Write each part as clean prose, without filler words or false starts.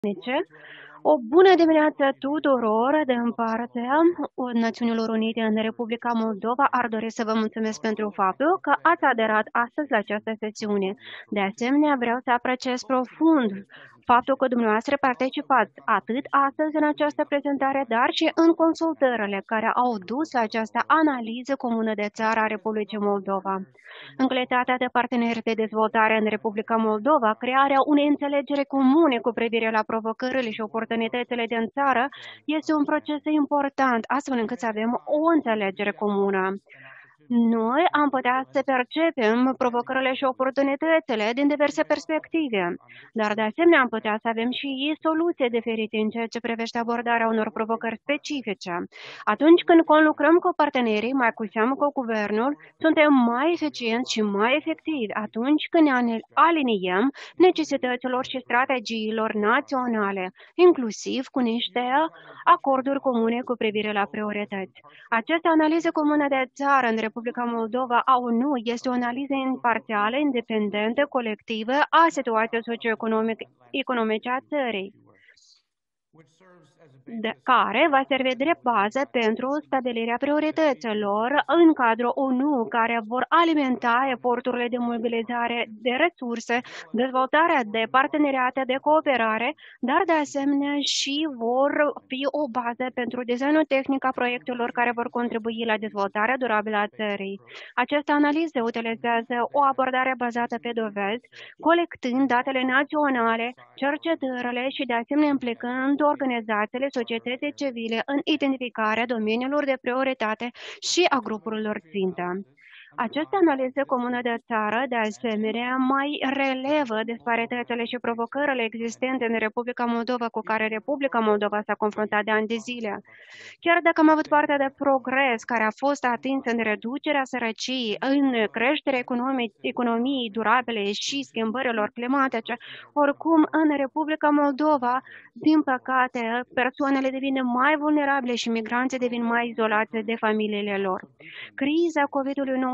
O bună dimineață tuturor din partea Națiunilor Unite în Republica Moldova. Ar dori să vă mulțumesc pentru faptul că ați aderat astăzi la această sesiune. De asemenea, vreau să apreciez profund faptul că dumneavoastră participați atât astăzi în această prezentare, dar și în consultările care au dus la această analiză comună de țară a Republicii Moldova. În calitatea de parteneri de dezvoltare în Republica Moldova, crearea unei înțelegeri comune cu privire la provocările și oportunitățile din țară este un proces important, astfel încât să avem o înțelegere comună. Noi am putea să percepem provocările și oportunitățile din diverse perspective, dar de asemenea am putea să avem și soluții diferite în ceea ce privește abordarea unor provocări specifice. Atunci când conlucrăm cu partenerii, mai cu seamă cu guvernul, suntem mai eficienți și mai efectivi atunci când ne aliniem necesităților și strategiilor naționale, inclusiv cu niște acorduri comune cu privire la priorități. Această analiză comună de țară în Republica Moldova a ONU este o analiză imparțială, independentă, colectivă a situației socioeconomice a țării, care va servi drept bază pentru stabilirea priorităților în cadrul ONU, care vor alimenta eforturile de mobilizare de resurse, dezvoltarea de parteneriate de cooperare, dar de asemenea și vor fi o bază pentru designul tehnic a proiectelor care vor contribui la dezvoltarea durabilă a țării. Această analiză utilizează o abordare bazată pe dovezi, colectând datele naționale, cercetările și de asemenea implicând organizațiile societății civile în identificarea domeniilor de prioritate și a grupurilor țintă. Această analiză comună de țară, de asemenea, mai relevă disparitățile și provocările existente în Republica Moldova cu care Republica Moldova s-a confruntat de ani de zile. Chiar dacă am avut parte de progres care a fost atins în reducerea sărăciei, în creșterea economiei durabile și schimbărilor climatice, oricum în Republica Moldova, din păcate, persoanele devin mai vulnerabile și migranții devin mai izolați de familiile lor. Criza COVID-19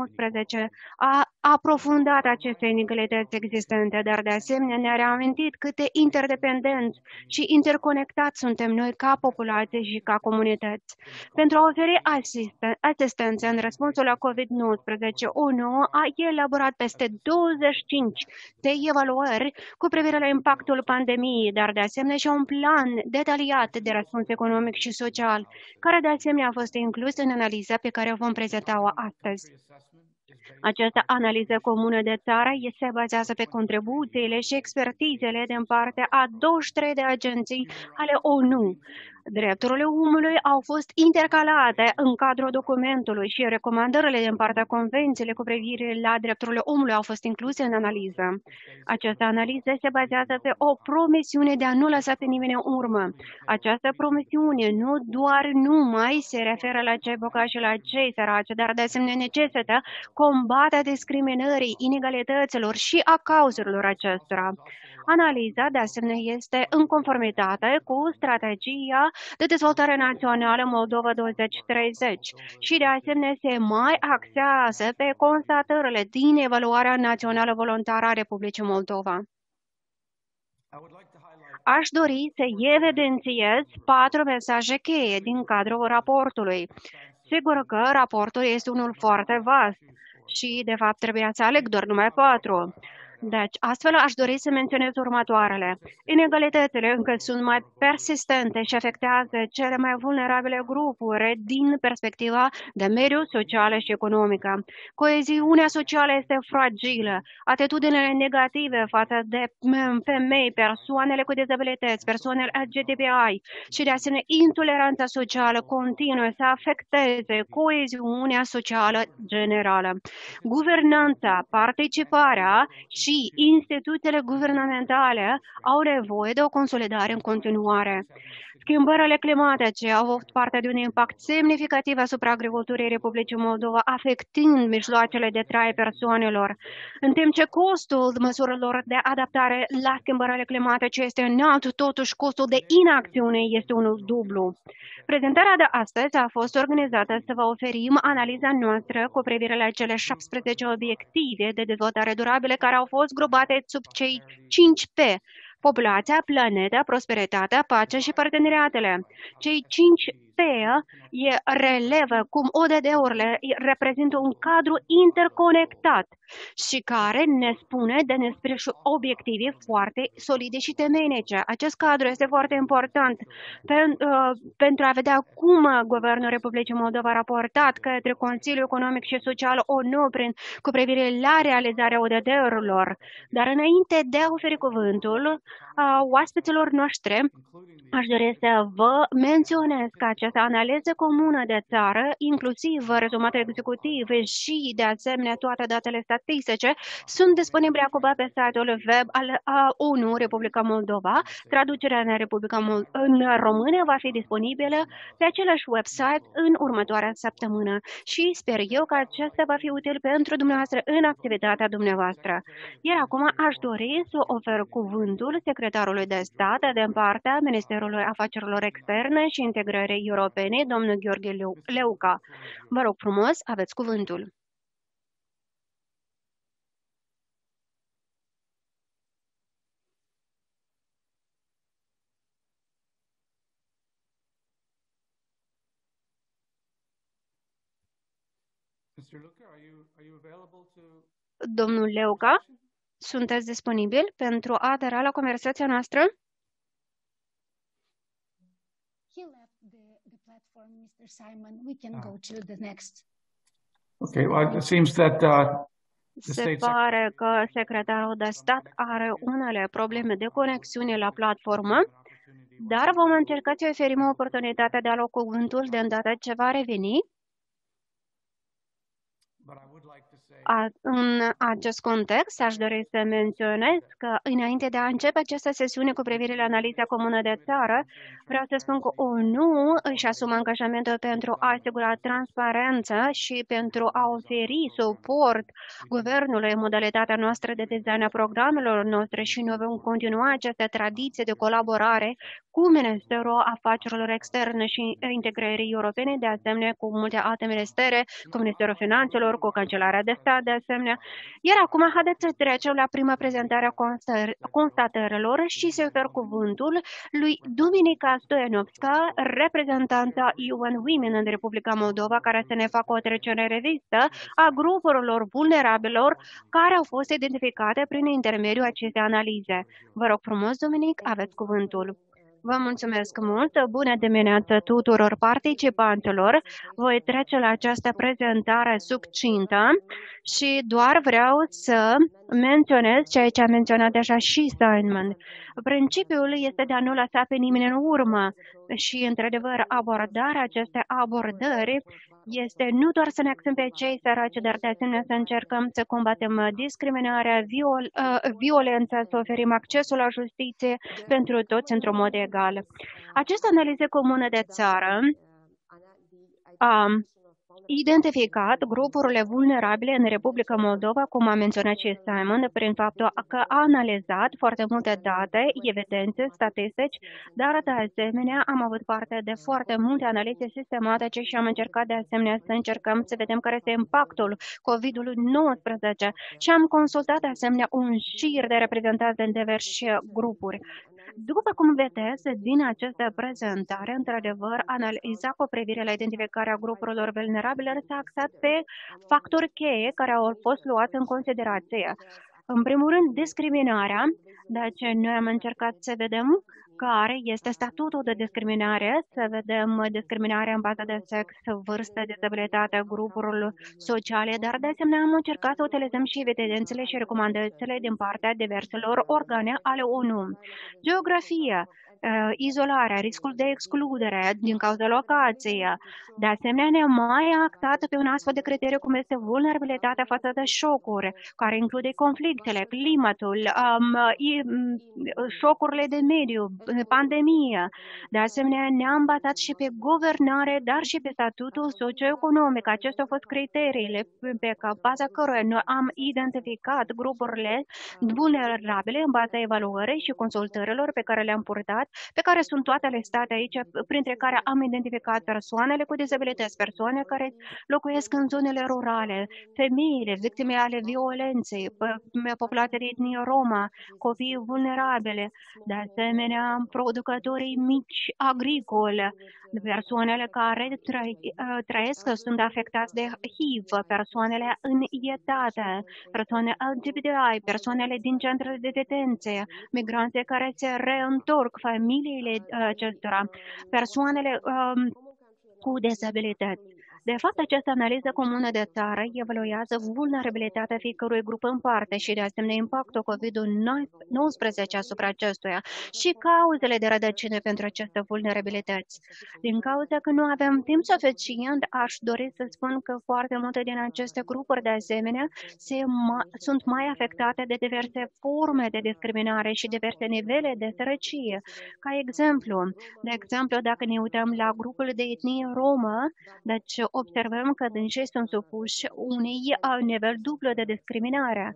a aprofundat aceste inegalități existente, dar de asemenea ne-a reamintit cât de interdependenți și interconectați suntem noi ca populație și ca comunități. Pentru a oferi asistență în răspunsul la COVID-19, ONU a elaborat peste 25 de evaluări cu privire la impactul pandemiei, dar de asemenea și un plan detaliat de răspuns economic și social, care de asemenea a fost inclus în analiza pe care o vom prezenta-o astăzi. Această analiză comună de țară se bazează pe contribuțiile și expertizele din partea a 23 de agenții ale ONU. Drepturile omului au fost intercalate în cadrul documentului și recomandările din partea convenției cu privire la drepturile omului au fost incluse în analiză. Această analiză se bazează pe o promisiune de a nu lăsa pe nimeni în urmă. Această promisiune nu doar numai se referă la cei bogați și la cei săraci, dar de asemenea necesită combaterea discriminării, inegalităților și a cauzelor acestora. Analiza, de asemenea, este în conformitate cu strategia de dezvoltare națională Moldova 2030 și, de asemenea, se mai axează pe constatările din evaluarea națională voluntară a Republicii Moldova. Aș dori să evidențiez 4 mesaje cheie din cadrul raportului. Sigur că raportul este unul foarte vast și, de fapt, trebuia să aleg doar numai 4. Deci, astfel aș dori să menționez următoarele. Inegalitățile încă sunt mai persistente și afectează cele mai vulnerabile grupuri din perspectiva de mediu, socială și economică. Coeziunea socială este fragilă. Atitudinile negative față de femei, persoanele cu dizabilități, persoanele LGBTI și de asemenea intoleranța socială continuă să afecteze coeziunea socială generală. Guvernanța, participarea și instituțiile guvernamentale au nevoie de o consolidare în continuare. Schimbările climatice au avut parte de un impact semnificativ asupra agriculturii Republicii Moldova, afectând mijloacele de trai persoanelor, în timp ce costul măsurilor de adaptare la schimbările climatice este înalt, totuși costul de inacțiune este unul dublu. Prezentarea de astăzi a fost organizată să vă oferim analiza noastră cu privire la cele 17 obiective de dezvoltare durabilă care au fost grupate sub cei 5 P, populația, planeta, prosperitatea, pacea și parteneriatele. Cei 5 P relevă cum ODD-urile reprezintă un cadru interconectat și care ne spune despre obiective foarte solide și temeinice. Acest cadru este foarte important pentru a vedea cum Guvernul Republicii Moldova a raportat către Consiliul Economic și Social ONU cu privire la realizarea ODD-urilor. Dar înainte de a oferi cuvântul oaspeților noștri, aș dori să vă menționez că această analiză comună de țară, inclusiv rezumatul executiv și, de asemenea, toate datele statistice, sunt disponibile acum pe site-ul web al ONU Republica Moldova. Traducerea în română va fi disponibilă pe același website în următoarea săptămână și sper eu că acesta va fi util pentru dumneavoastră în activitatea dumneavoastră. Iar acum aș dori să ofer cuvântul secretarului de stat din partea Ministerului Afacerilor Externe și Integrării Europene, domnul Gheorghe Leuca. Vă rog frumos, aveți cuvântul. Domnul Leuca, sunteți disponibil pentru a adera la conversația noastră? Okay, well, it seems that Se pare că secretarul de stat are unele probleme de conexiune la platformă, dar vom încerca să oferim o oportunitate de a lua cuvântul de îndată ce va reveni. În acest context, aș dori să menționez că, înainte de a începe această sesiune cu privire la analiza comună de țară, vreau să spun că ONU își asumă angajamentul pentru a asigura transparență și pentru a oferi suport guvernului în modalitatea noastră de design a programelor noastre și noi vom continua această tradiție de colaborare cu Ministerul Afacerilor Externe și Integrării Europene, de asemenea cu multe alte ministere, cu Ministerul Finanțelor, cu Cancelarea de Stat, de asemenea. Iar acum, haideți să trecem la prima prezentare a constatărilor și să ofer cuvântul lui Duminica Stoianovska, reprezentanta UN Women în Republica Moldova, care să ne facă o trecere în revistă a grupurilor vulnerabilor care au fost identificate prin intermediul acestei analize. Vă rog frumos, Dominic, aveți cuvântul. Vă mulțumesc mult! Bună dimineața tuturor participanților! Voi trece la această prezentare succintă și doar vreau să menționez ceea ce a menționat deja și Simon. Principiul este de a nu lăsa pe nimeni în urmă și, într-adevăr, abordarea acestei abordări este nu doar să ne axăm pe cei săraci, dar de asemenea să încercăm să combatem discriminarea, violența, să oferim accesul la justiție pentru toți într-un mod egal. Această analiză comună de țară a identificat grupurile vulnerabile în Republica Moldova, cum a menționat și Simon, prin faptul că a analizat foarte multe date, evidențe, statistici, dar de asemenea am avut parte de foarte multe analize sistematice și am încercat de asemenea să vedem care este impactul COVID-19 și am consultat de asemenea un șir de reprezentanți din diverse grupuri. După cum vedeți, din această prezentare, într-adevăr, analiza cu privire la identificarea grupurilor vulnerabile s-a axat pe factori cheie care au fost luați în considerație. În primul rând, discriminarea, deci noi am încercat să vedem care este statutul de discriminare, să vedem discriminarea în bază de sex, vârstă, dizabilitate, grupuri sociale, dar de asemenea am încercat să utilizăm și evidențele și recomandările din partea diverselor organe ale ONU. Geografia, izolarea, riscul de excludere din cauza locației. De asemenea, ne-am mai axat pe un astfel de criteriu cum este vulnerabilitatea față de șocuri, care include conflictele, climatul, șocurile de mediu, pandemie. De asemenea, ne-am bazat și pe guvernare, dar și pe statutul socioeconomic. Acestea au fost criteriile pe baza căruia noi am identificat grupurile vulnerabile în baza evaluării și consultărilor pe care le-am purtat pe care sunt toate listate aici, printre care am identificat persoanele cu dizabilități, persoane care locuiesc în zonele rurale, femeile, victime ale violenței, populația de etnie Roma, copiii vulnerabile, de asemenea producătorii mici agricole, persoanele care trăiesc, sunt afectați de HIV, persoanele în etate, persoane LGBTI, persoanele din centrele de detenție, migranții care se reîntorc, familiile acestora, persoanele cu dizabilități. De fapt, această analiză comună de țară evaluează vulnerabilitatea fiecărui grup în parte și, de asemenea, impactul COVID-19 asupra acestuia și cauzele de rădăcină pentru aceste vulnerabilități. Din cauza că nu avem timp suficient, aș dori să spun că foarte multe din aceste grupuri, de asemenea, sunt mai afectate de diverse forme de discriminare și diverse nivele de sărăcie. De exemplu, dacă ne uităm la grupul de etnie romă, deci observăm că dânsii sunt supuși unui nivel dublu de discriminare.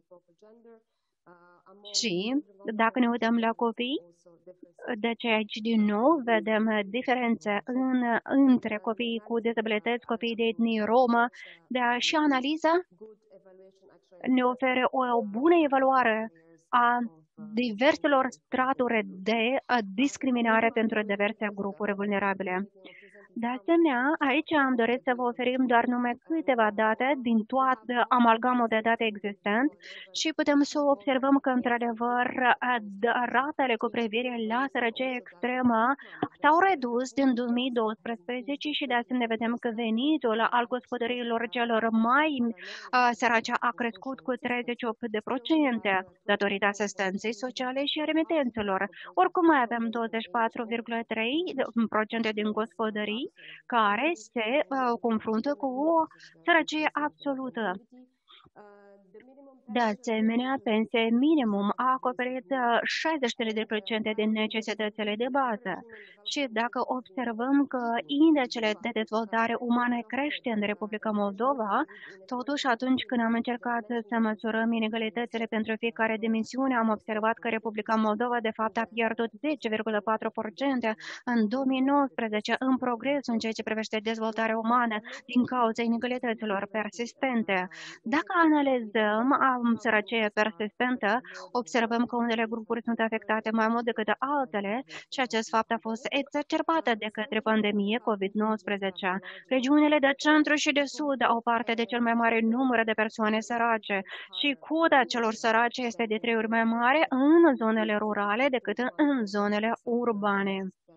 Și dacă ne uităm la copii, deci aici din nou vedem diferențe între copiii cu dizabilități, copiii de etnie romă, și analiza ne oferă o bună evaluare a diverselor straturi de discriminare pentru diverse grupuri vulnerabile. De asemenea, aici am dorit să vă oferim doar numai câteva date din toată amalgamul de date existent și putem să observăm că, într-adevăr, ratele cu privire la sărăcie extremă s-au redus din 2012 și, de asemenea, vedem că venitul al gospodăriilor celor mai sărace a crescut cu 38% datorită asistenței sociale și remitențelor. Oricum, mai avem 24,3% din gospodării care se confruntă cu o sărăcie absolută. De asemenea, pensia minimum a acoperit 60% din necesitățile de bază. Și dacă observăm că indicele de dezvoltare umană crește în Republica Moldova, totuși atunci când am încercat să măsurăm inegalitățile pentru fiecare dimensiune, am observat că Republica Moldova de fapt a pierdut 10,4% în 2019 în progres în ceea ce privește dezvoltarea umană din cauza inegalităților persistente. Dacă analizăm sărăcie persistentă, observăm că unele grupuri sunt afectate mai mult decât altele și acest fapt a fost exacerbat de către pandemie COVID-19. Regiunile de centru și de sud au parte de cel mai mare număr de persoane sărace și coda celor sărace este de 3 ori mai mare în zonele rurale decât în zonele urbane.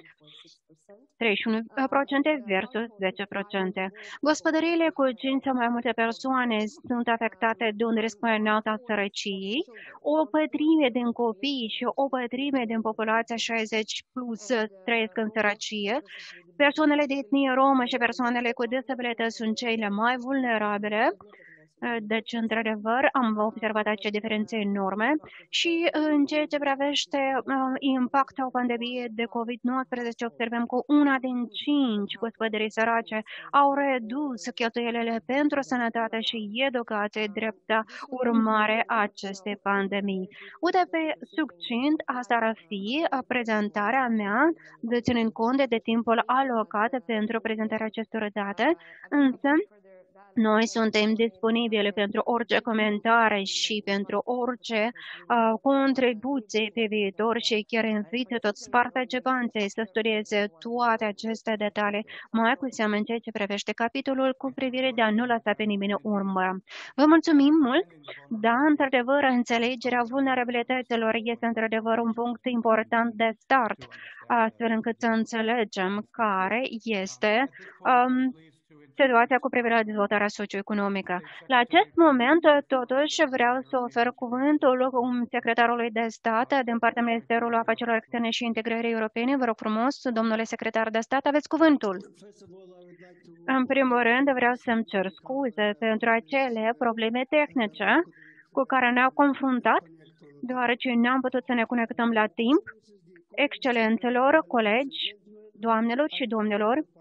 31% versus 10%. Gospodăriile cu 5 sau mai multe persoane sunt afectate de un risc mai înalt al sărăciei. O pătrime din copii și o pătrime din populația 60 plus trăiesc în sărăcie. Persoanele de etnie romă și persoanele cu dizabilități sunt cele mai vulnerabile. Deci, într-adevăr, am observat aceste diferențe enorme și în ceea ce privește impactul pandemiei de COVID-19, observăm că 1 din 5 gospodării sărace au redus cheltuielile pentru sănătate și educație drept urmare a acestei pandemii. Uite, pe succint, asta ar fi prezentarea mea, de ținând cont de timpul alocat pentru prezentarea acestor date, însă noi suntem disponibili pentru orice comentare și pentru orice contribuție pe viitor și chiar invit toți participanții să studieze toate aceste detalii, mai cu seamă în ceea ce privește capitolul cu privire de a nu lăsa pe nimeni urmă. Vă mulțumim mult, da, într-adevăr, înțelegerea vulnerabilităților este într-adevăr un punct important de start, astfel încât să înțelegem care este situația cu privire la dezvoltarea socioeconomică. La acest moment, totuși, vreau să ofer cuvântul secretarului de stat din partea Ministerului Afacerilor Externe și Integrării Europene. Vă rog frumos, domnule secretar de stat, aveți cuvântul. În primul rând, vreau să-mi cer scuze pentru acele probleme tehnice cu care ne-au confruntat, deoarece n-am putut să ne conectăm la timp. Excelențelor, colegi, doamnelor și domnilor,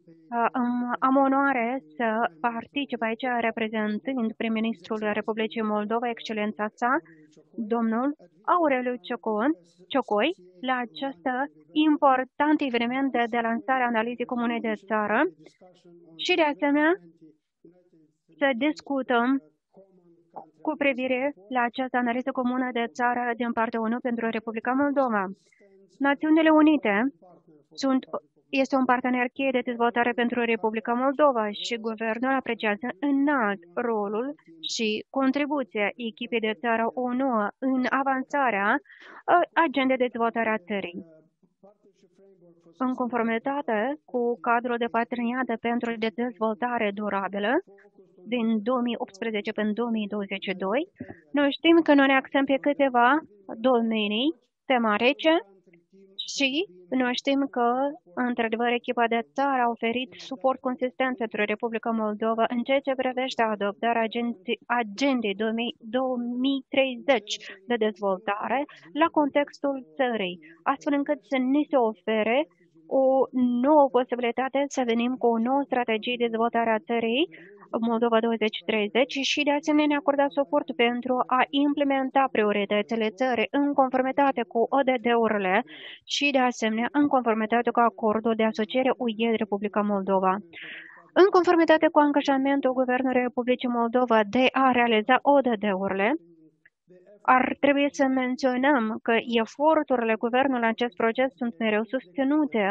Am onoare să particip aici reprezentând prim-ministrul Republicii Moldova, excelența sa, domnul Aureliu Ciocoi, la acest important eveniment de lansare a analizei comune de țară și, de asemenea, să discutăm cu privire la această analiză comună de țară din partea ONU pentru Republica Moldova. Națiunile Unite este un partener cheie de dezvoltare pentru Republica Moldova și guvernul apreciază înalt rolul și contribuția echipei de țară ONU în avansarea agendei de dezvoltare a țării. În conformitate cu cadrul de parteneriat pentru dezvoltare durabilă din 2018 până 2022, noi știm că noi ne axăm pe câteva domenii tematice și noi știm că, într-adevăr, echipa de țară a oferit suport consistent pentru Republica Moldova în ceea ce privește adoptarea agendei 2030 de dezvoltare la contextul țării, astfel încât să ne se ofere o nouă posibilitate să venim cu o nouă strategie de dezvoltare a țării, Moldova 2030, și de asemenea ne acorda suport pentru a implementa prioritățile țării în conformitate cu ODD-urile și de asemenea în conformitate cu acordul de asociere UE Republica Moldova. În conformitate cu angajamentul Guvernului Republicii Moldova de a realiza ODD-urile, ar trebui să menționăm că eforturile guvernului în acest proces sunt mereu susținute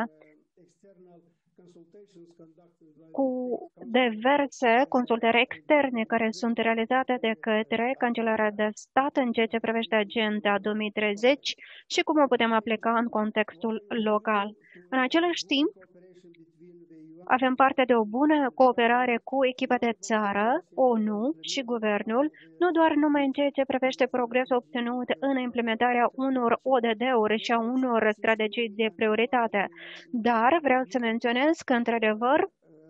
cu diverse consultări externe care sunt realizate de către Cancelarea de Stat în ceea ce privește Agenda 2030 și cum o putem aplica în contextul local. În același timp, avem parte de o bună cooperare cu echipa de țară, ONU și Guvernul, nu doar numai în ceea ce privește progresul obținut în implementarea unor ODD-uri și a unor strategii de prioritate, dar vreau să menționez că, într-adevăr,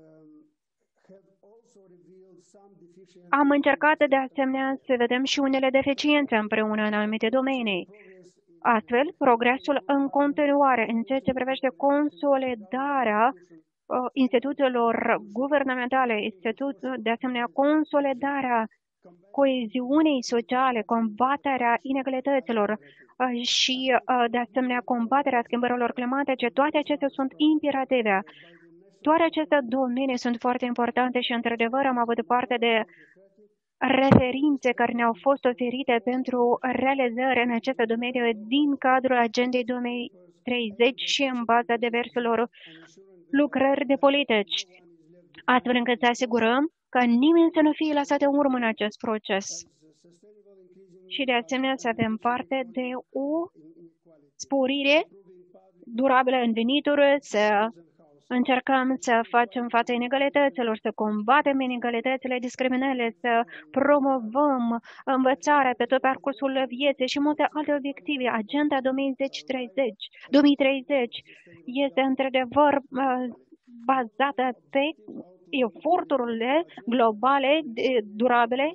am încercat de asemenea să vedem și unele deficiențe împreună în anumite domenii. Astfel, progresul în continuare în ceea ce privește consolidarea instituțiilor guvernamentale, de asemenea consolidarea coeziunii sociale, combaterea inegalităților și de asemenea combaterea schimbărilor climatice, toate acestea sunt imperative. Toate aceste domenii sunt foarte importante și, într-adevăr, am avut parte de referințe care ne-au fost oferite pentru realizări în aceste domenii din cadrul Agendei 2030 și în baza diverselor lucrări de politici, astfel încât să asigurăm că nimeni să nu fie lăsat în urmă în acest proces. Și de asemenea să avem parte de o sporire durabilă în venituri, să încercăm să facem față inegalităților, să combatem inegalitățile, discriminările, să promovăm învățarea pe tot parcursul vieții și multe alte obiective. Agenda 2030 este într-adevăr bazată pe eforturile globale, durabile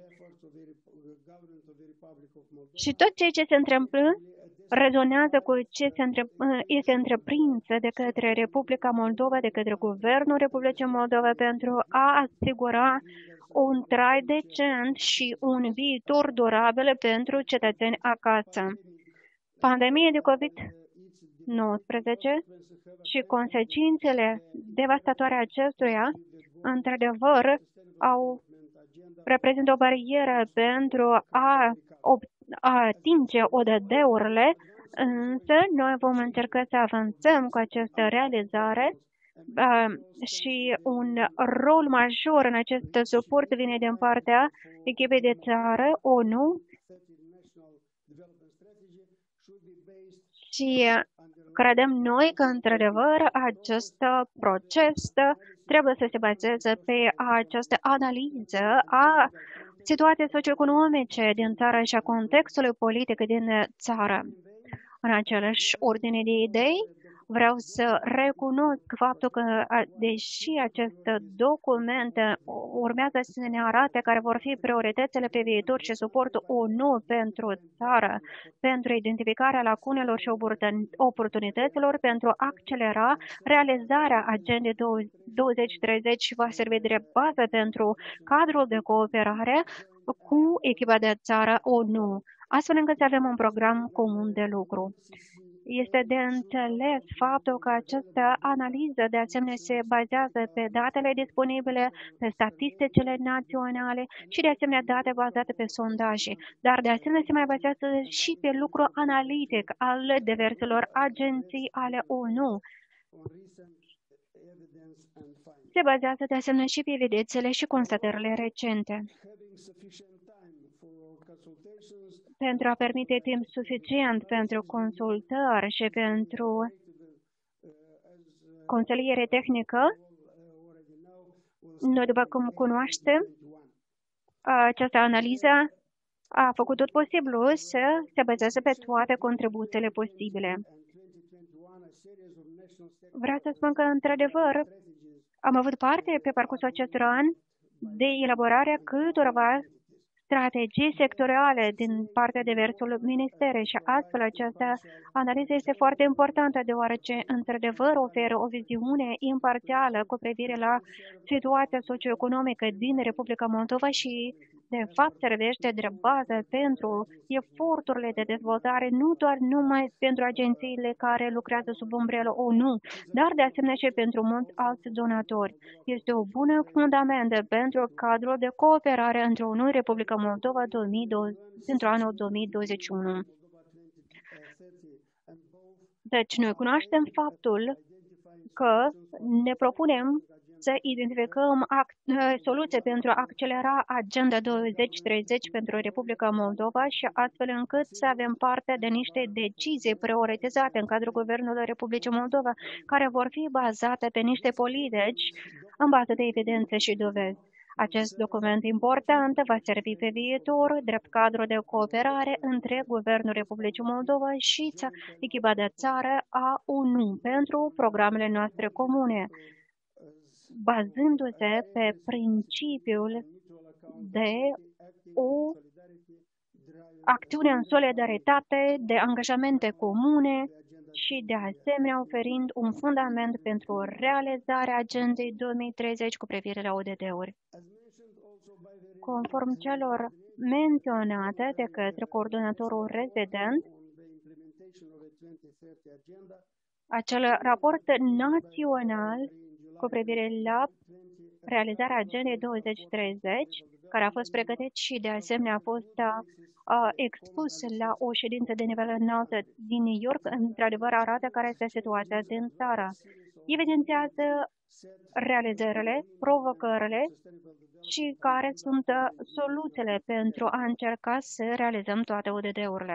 și tot ceea ce se întâmplă rezonează cu ce este întreprins de către Republica Moldova, de către Guvernul Republicii Moldova pentru a asigura un trai decent și un viitor durabil pentru cetățeni acasă. Pandemia de COVID-19 și consecințele devastatoare acestuia, într-adevăr, reprezintă o barieră pentru a atinge ODD-urile, însă noi vom încerca să avansăm cu această realizare și un rol major în acest suport vine din partea echipei de țară ONU și credem noi că, într-adevăr, acest proces trebuie să se bazeze pe această analiză a situației socioeconomice din țară și a contextului politic din țară. În același ordine de idei, Vreau să recunosc faptul că, deși acest document urmează să ne arate care vor fi prioritățile pe viitor și suportul ONU pentru țară, pentru identificarea lacunelor și oportunităților, pentru a accelera realizarea agendei 2030 și va servi drept bază pentru cadrul de cooperare cu echipa de țară ONU, astfel încât să avem un program comun de lucru. Este de înțeles faptul că această analiză de asemenea se bazează pe datele disponibile, pe statisticile naționale și de asemenea date bazate pe sondaje, dar de asemenea se mai bazează și pe lucru analitic al diverselor agenții ale ONU. Se bazează de asemenea și pe evidențele și constatările recente. Pentru a permite timp suficient pentru consultări și pentru consiliere tehnică, noi, după cum cunoaștem, această analiză a făcut tot posibilul să se bazeze pe toate contribuțiile posibile. Vreau să spun că, într-adevăr, am avut parte pe parcursul acestor ani de elaborarea câtorva strategii sectoriale din partea diverselor ministere și astfel această analiză este foarte importantă deoarece într-adevăr oferă o viziune imparțială cu privire la situația socioeconomică din Republica Moldova și de fapt servește drept bază pentru eforturile de dezvoltare nu doar numai pentru agențiile care lucrează sub umbrelă ONU, dar de asemenea și pentru mulți alți donatori. Este o bună fundament pentru cadrul de cooperare între ONU și Republica Moldova pentru anul 2021. Deci noi cunoaștem faptul că ne propunem să identificăm soluții pentru a accelera Agenda 2030 pentru Republica Moldova și astfel încât să avem parte de niște decizii prioritizate în cadrul Guvernului Republicii Moldova, care vor fi bazate pe niște politici în bază de evidențe și dovezi. Acest document important va servi pe viitor drept cadru de cooperare între Guvernul Republicii Moldova și echipa de țară a ONU pentru programele noastre comune, bazându-se pe principiul de o acțiune în solidaritate, de angajamente comune și, de asemenea, oferind un fundament pentru realizarea agendei 2030 cu privire la ODD-uri. Conform celor menționate de către coordonatorul rezident, acel raport național cu privire la realizarea agendei 2030, care a fost pregătit și de asemenea a fost expus la o ședință de nivel înalt din New York, într-adevăr arată care este situația din țară. Evidențiază realizările, provocările și care sunt soluțiile pentru a încerca să realizăm toate ODD-urile.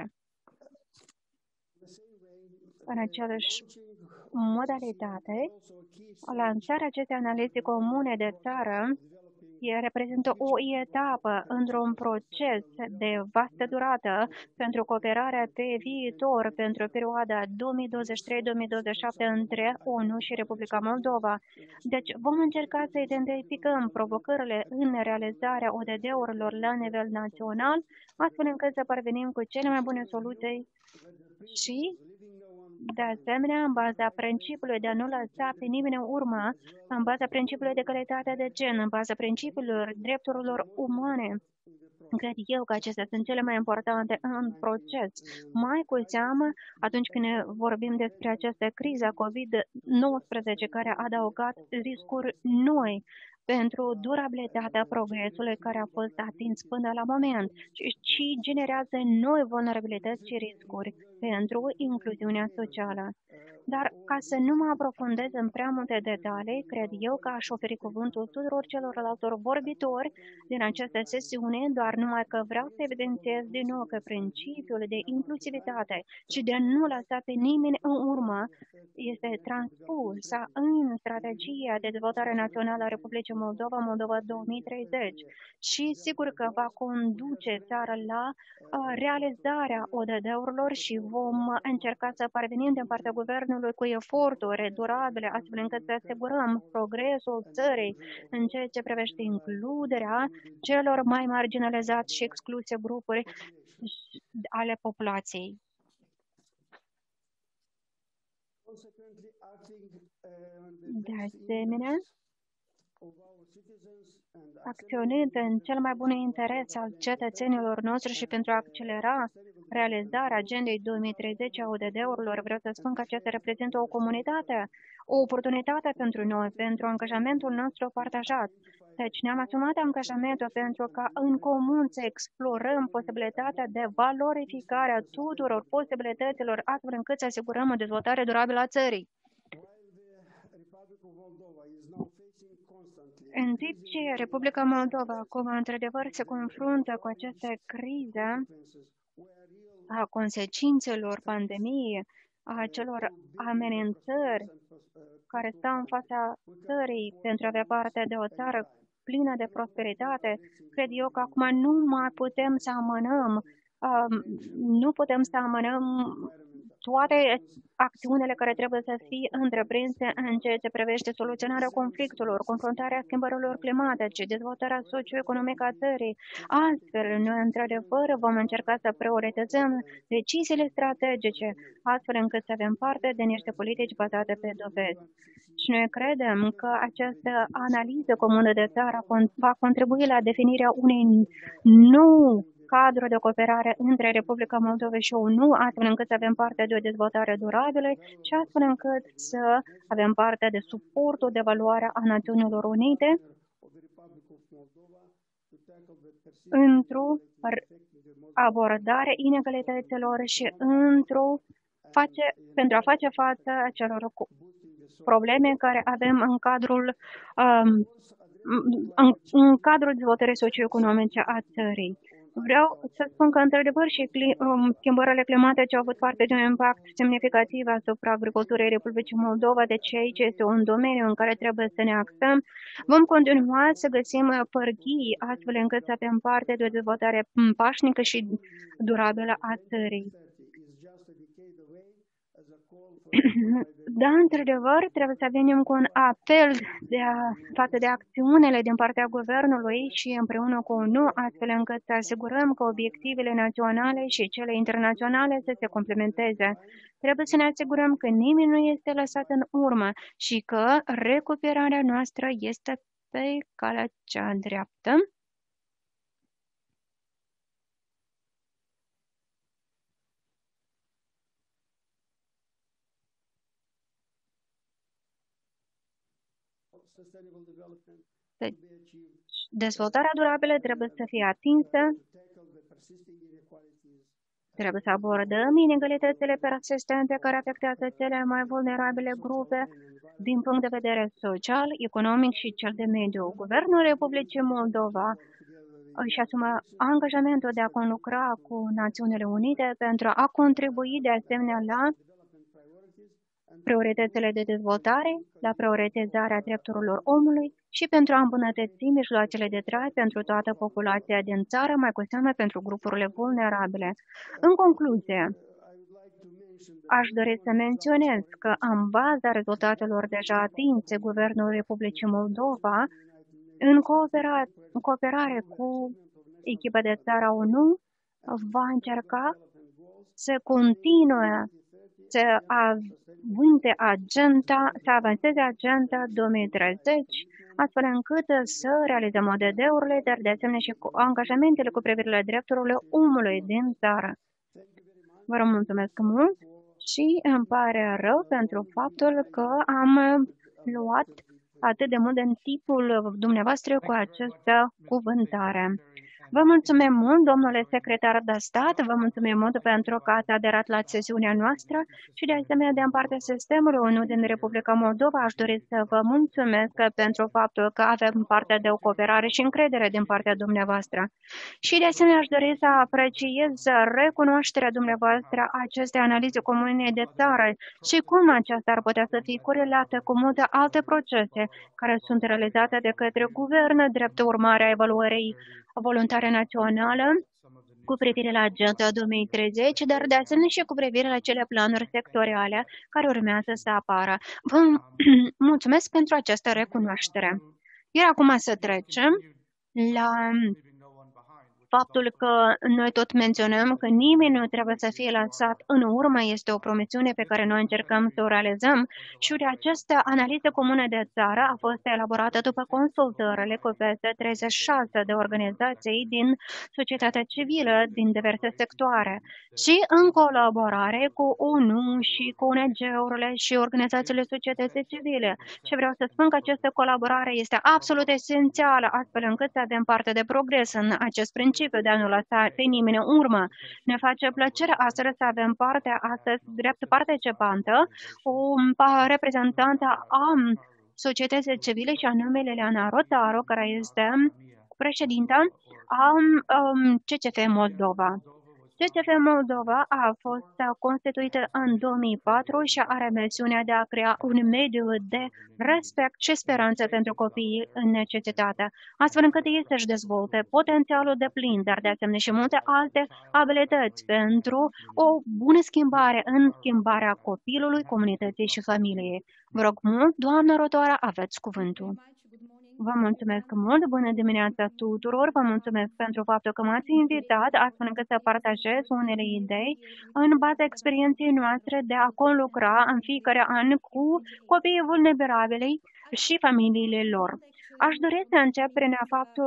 În aceeași modalitate, lansarea acestei analize comune de țară reprezintă o etapă într-un proces de vastă durată pentru cooperarea pe viitor pentru perioada 2023-2027 între ONU și Republica Moldova. Deci vom încerca să identificăm provocările în realizarea ODD-urilor la nivel național, astfel încât să parvenim cu cele mai bune soluții și, de asemenea, în baza principiului de a nu lăsa pe nimeni în urmă, în baza principiului de calitate de gen, în baza principiilor drepturilor umane, cred eu că acestea sunt cele mai importante în proces. Mai cu seamă, atunci când ne vorbim despre această criză COVID-19 care a adăugat riscuri noi pentru durabilitatea progresului care a fost atins până la moment și generează noi vulnerabilități și riscuri pentru incluziunea socială. Dar ca să nu mă aprofundez în prea multe detalii, cred eu că aș oferi cuvântul tuturor celorlaltor vorbitori din această sesiune, doar numai că vreau să evidențiez din nou că principiul de inclusivitate și de a nu lăsa pe nimeni în urmă este transpus în strategia de dezvoltare națională a Republicii Moldova, Moldova 2030 și sigur că va conduce țara la realizarea ODD-urilor și vom încerca să parvenim din partea Guvernului guvernului cu eforturi durabile, astfel încât să asigurăm progresul țării în ceea ce privește includerea celor mai marginalizați și excluse grupuri ale populației. De asemenea, acționând în cel mai bun interes al cetățenilor noștri și pentru a accelera realizarea agendei 2030 a ODD-urilor, vreau să spun că acesta reprezintă o comunitate, o oportunitate pentru noi, pentru angajamentul nostru partajat. Deci ne-am asumat angajamentul pentru ca în comun să explorăm posibilitatea de valorificare a tuturor posibilităților, astfel încât să asigurăm o dezvoltare durabilă a țării. În timp ce Republica Moldova acum într-adevăr se confruntă cu aceste crize a consecințelor pandemiei, a celor amenințări care stau în fața țării pentru a avea parte de o țară plină de prosperitate, cred eu că acum nu mai putem să amânăm, nu putem să amânăm toate acțiunile care trebuie să fie întreprinse în ceea ce privește soluționarea conflictelor, confruntarea schimbărilor climatice, dezvoltarea socioeconomică a țării. Astfel, noi, într-adevăr, vom încerca să prioritizăm deciziile strategice, astfel încât să avem parte de niște politici bazate pe dovezi. Și noi credem că această analiză comună de țară va contribui la definirea unei nou cadru de cooperare între Republica Moldova și ONU, astfel încât să avem parte de o dezvoltare durabilă și astfel încât să avem parte de suportul de evaluare a Națiunilor Unite într-o abordare inegalităților și pentru a face față acelor probleme care avem în cadrul dezvoltării socioeconomice a țării. Vreau să spun că, într-adevăr, și schimbările climatice au avut parte de un impact semnificativ asupra agriculturii Republicii Moldova, deci aici este un domeniu în care trebuie să ne axăm. Vom continua să găsim pârghii astfel încât să avem parte de o dezvoltare pașnică și durabilă a țării. Da, într-adevăr, trebuie să venim cu un apel față de acțiunile din partea guvernului și împreună cu ONU, astfel încât să asigurăm că obiectivele naționale și cele internaționale să se complementeze. Trebuie să ne asigurăm că nimeni nu este lăsat în urmă și că recuperarea noastră este pe calea cea dreaptă. Deci, dezvoltarea durabilă trebuie să fie atinsă, trebuie să abordăm inegalitățile persistente care afectează cele mai vulnerabile grupe din punct de vedere social, economic și cel de mediu. Guvernul Republicii Moldova își asumă angajamentul de a conlucra cu Națiunile Unite pentru a contribui de asemenea la prioritățile de dezvoltare, la prioritizarea drepturilor omului și pentru a îmbunătăți mijloacele de trai pentru toată populația din țară, mai cu seamă pentru grupurile vulnerabile. În concluzie, aș dori să menționez că în baza rezultatelor deja atinse, Guvernul Republicii Moldova, în cooperare cu echipa de țară ONU, va încerca să continue să avanseze agenda 2030, astfel încât să realizăm ODD-urile, dar de asemenea și cu angajamentele cu privire la drepturile omului din țară. Vă mulțumesc mult și îmi pare rău pentru faptul că am luat atât de mult în timpul dumneavoastră cu această cuvântare. Vă mulțumim mult, domnule secretar de stat, vă mulțumim mult pentru că ați aderat la sesiunea noastră și de asemenea de partea sistemului ONU din Republica Moldova. Aș dori să vă mulțumesc pentru faptul că avem parte de o cooperare și încredere din partea dumneavoastră. Și de asemenea aș dori să apreciez recunoașterea dumneavoastră a acestei analize comune de țară și cum aceasta ar putea să fie corelată cu multe alte procese care sunt realizate de către guvern drept urmare a evaluării voluntare națională cu privire la Agenda 2030, dar de asemenea și cu privire la cele planuri sectoriale care urmează să apară. Vă mulțumesc pentru această recunoaștere. Iar acum să trecem la faptul că noi tot menționăm că nimeni nu trebuie să fie lăsat în urmă este o promisiune pe care noi încercăm să o realizăm și această analiză comună de țară a fost elaborată după consultările cu peste 36 de organizații din societatea civilă din diverse sectoare și în colaborare cu ONU și cu ONG-urile și organizațiile societății civile. Și vreau să spun că această colaborare este absolut esențială astfel încât să avem parte de progres în acest principiu de a nu lăsa pe nimeni în urmă. Ne face plăcere astăzi să avem parte astăzi drept participantă o reprezentantă a societății civile și anume Liliana Rotaru, care este președinta a CCF Moldova. CCF Moldova a fost constituită în 2004 și are misiunea de a crea un mediu de respect și speranță pentru copiii în necesitate, astfel încât ei să-și dezvolte potențialul de plin, dar de asemenea și multe alte abilități pentru o bună schimbare în schimbarea copilului, comunității și familiei. Vă rog mult, doamnă Rotoara, aveți cuvântul. Vă mulțumesc mult, bună dimineața tuturor, vă mulțumesc pentru faptul că m-ați invitat astfel încât să partajez unele idei în baza experienței noastre de a conlucra în fiecare an cu copiii vulnerabili și familiile lor. Aș dori să încep prin faptul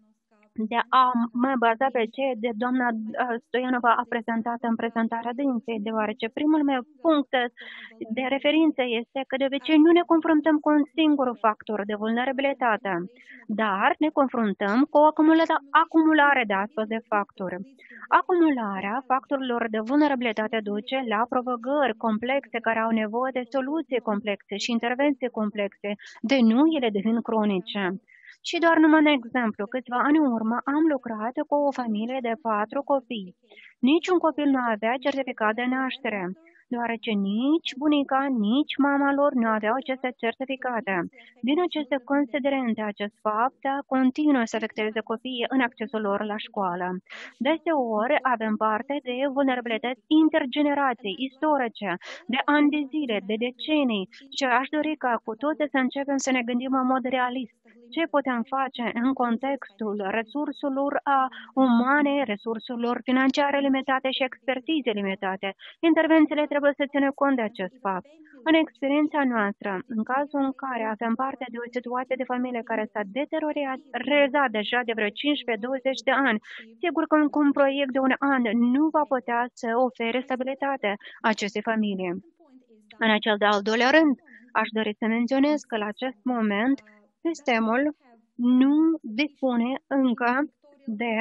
de a mă baza pe ce de doamna Stoianova a prezentat în prezentarea dânsei, deoarece primul meu punct de referință este că de obicei nu ne confruntăm cu un singur factor de vulnerabilitate, dar ne confruntăm cu o acumulare de astfel de factori. Acumularea factorilor de vulnerabilitate duce la provocări complexe care au nevoie de soluții complexe și intervenții complexe, de nu ele devin cronice. Și doar numai un exemplu, câțiva ani în urmă am lucrat cu o familie de 4 copii. Niciun copil nu avea certificat de naștere, deoarece nici bunica, nici mama lor nu aveau aceste certificate. Din aceste considerente, acest fapt continuă să afecteze copiii în accesul lor la școală. Deseori avem parte de vulnerabilități intergenerații, istorice, de ani de zile, de decenii și aș dori ca cu toate să începem să ne gândim în mod realist. Ce putem face în contextul resurselor umane, resurselor financiare limitate și expertize limitate? Intervențiile trebuie să țină cont de acest fapt. În experiența noastră, în cazul în care avem parte de o situație de familie care s-a deteriorat deja de vreo 15-20 de ani, sigur că un proiect de un an nu va putea să ofere stabilitate acestei familii. În acel de-al doilea rând, aș dori să menționez că la acest moment sistemul nu dispune încă de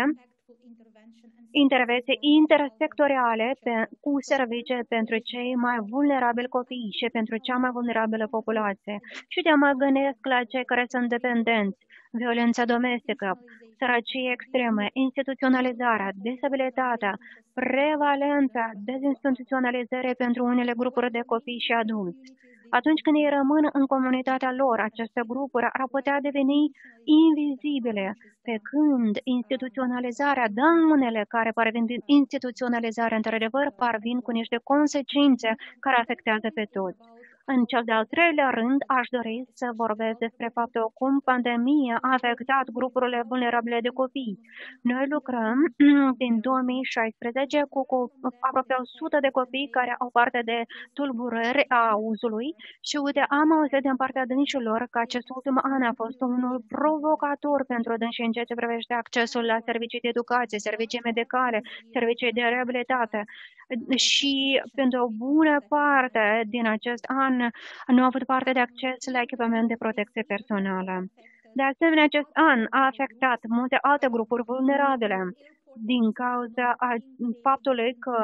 intervenții intersectoriale cu servicii pentru cei mai vulnerabili copii și pentru cea mai vulnerabilă populație și de a mă gândesc la cei care sunt dependenți, violența domestică, sărăcie extremă, instituționalizarea, disabilitatea, prevalența dezinstituționalizării pentru unele grupuri de copii și adulți. Atunci când ei rămân în comunitatea lor, aceste grupuri ar putea deveni invizibile, pe când instituționalizarea, daunele care parvin din instituționalizare, într-adevăr, parvin cu niște consecințe care afectează pe toți. În cel de-al treilea rând, aș dori să vorbesc despre faptul cum pandemia a afectat grupurile vulnerabile de copii. Noi lucrăm din 2016 cu aproape 100 de copii care au parte de tulburări a auzului și uite, am auzit din partea dânșilor că acest ultim an a fost unul provocator pentru dânși în ceea ce privește accesul la servicii de educație, servicii medicale, servicii de reabilitate. Și pentru o bună parte din acest an nu au avut parte de acces la echipament de protecție personală. De asemenea, acest an a afectat multe alte grupuri vulnerabile din cauza faptului că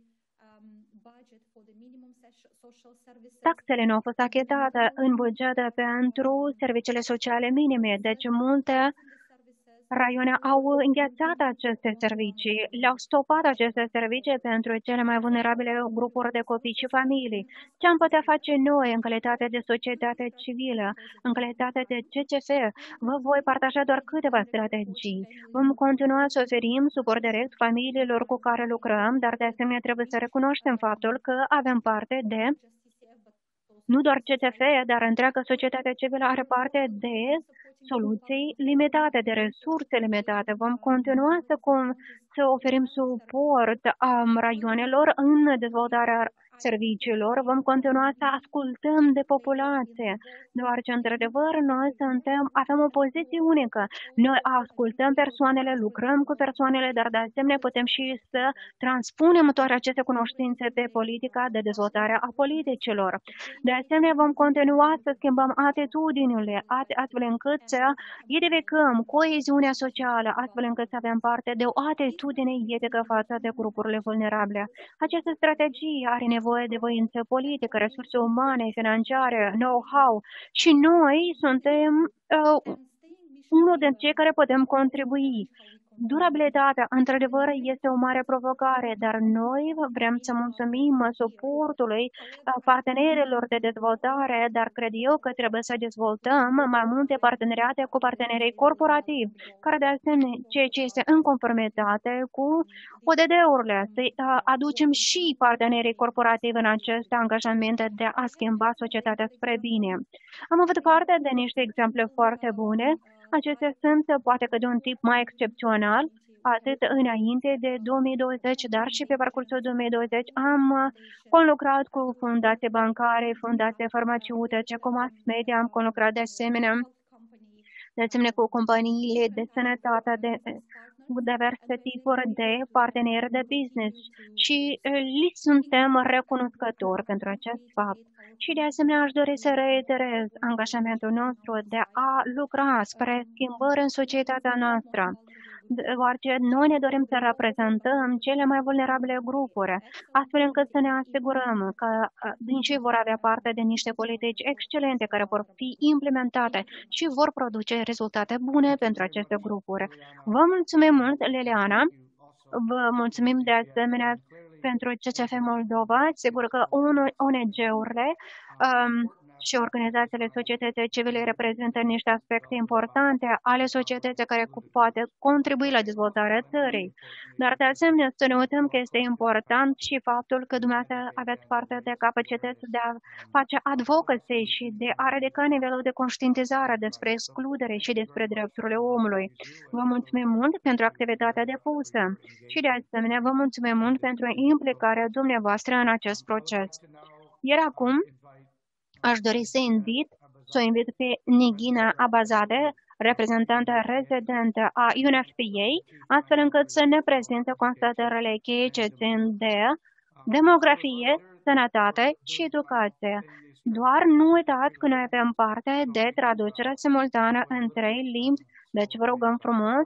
taxele nu au fost achitate în buget pentru serviciile sociale minime, deci multe raioane au înghețat aceste servicii, le-au stopat aceste servicii pentru cele mai vulnerabile grupuri de copii și familii. Ce am putea face noi în calitate de societate civilă, în calitate de CCF? Vă voi partaja doar câteva strategii. Vom continua să oferim suport direct familiilor cu care lucrăm, dar de asemenea trebuie să recunoaștem faptul că avem parte de nu doar CTF, dar întreaga societate civilă are parte de soluții limitate, de resurse limitate. Vom continua să oferim suport raioanelor în dezvoltarea serviciilor, vom continua să ascultăm de populație, deoarece, într-adevăr, noi avem o poziție unică. Noi ascultăm persoanele, lucrăm cu persoanele, dar de asemenea putem și să transpunem toate aceste cunoștințe pe politica de dezvoltare a politicilor. De asemenea, vom continua să schimbăm atitudinile, astfel încât să identificăm coeziunea socială, astfel încât să avem parte de o atitudine etică față de grupurile vulnerabile. Această strategie are nevoie de voință politică, resurse umane, financiare, know-how și noi suntem unul dintre cei care putem contribui. Durabilitatea, într-adevăr, este o mare provocare, dar noi vrem să mulțumim suportului partenerilor de dezvoltare, dar cred eu că trebuie să dezvoltăm mai multe parteneriate cu partenerii corporativi, care de asemenea, ceea ce este în conformitate cu ODD-urile, să aducem și partenerii corporativi în acest angajament de a schimba societatea spre bine. Am avut parte de niște exemple foarte bune. Acestea sunt poate că de un tip mai excepțional, atât înainte de 2020, dar și pe parcursul 2020 am conlucrat cu fundații bancare, fundații farmaceutice, cu mass media, am conlucrat de asemenea cu companiile de sănătate, cu diverse tipuri de parteneri de business și li suntem recunoscători pentru acest fapt. Și de asemenea aș dori să reiterez angajamentul nostru de a lucra spre schimbări în societatea noastră, deoarece noi ne dorim să reprezentăm cele mai vulnerabile grupuri, astfel încât să ne asigurăm că din ce vor avea parte de niște politici excelente care vor fi implementate și vor produce rezultate bune pentru aceste grupuri. Vă mulțumim mult, Liliana! Vă mulțumim de asemenea pentru CCF Moldova. Sigur că ONG-urile și organizațiile societății civile reprezintă niște aspecte importante ale societății care poate contribui la dezvoltarea țării. Dar de asemenea să ne uităm că este important și faptul că dumneavoastră aveți parte de capacități de a face advocacy și de a ridica nivelul de conștientizare despre excludere și despre drepturile omului. Vă mulțumim mult pentru activitatea depusă și de asemenea vă mulțumim mult pentru implicarea dumneavoastră în acest proces. Iar acum aș dori să o invit pe Nigina Abazade, reprezentantă rezidentă a UNFPA, astfel încât să ne prezinte constatările cheie ce țin de demografie, sănătate și educație. Doar nu uitați că noi avem parte de traducere simultană în 3 limbi, deci vă rugăm frumos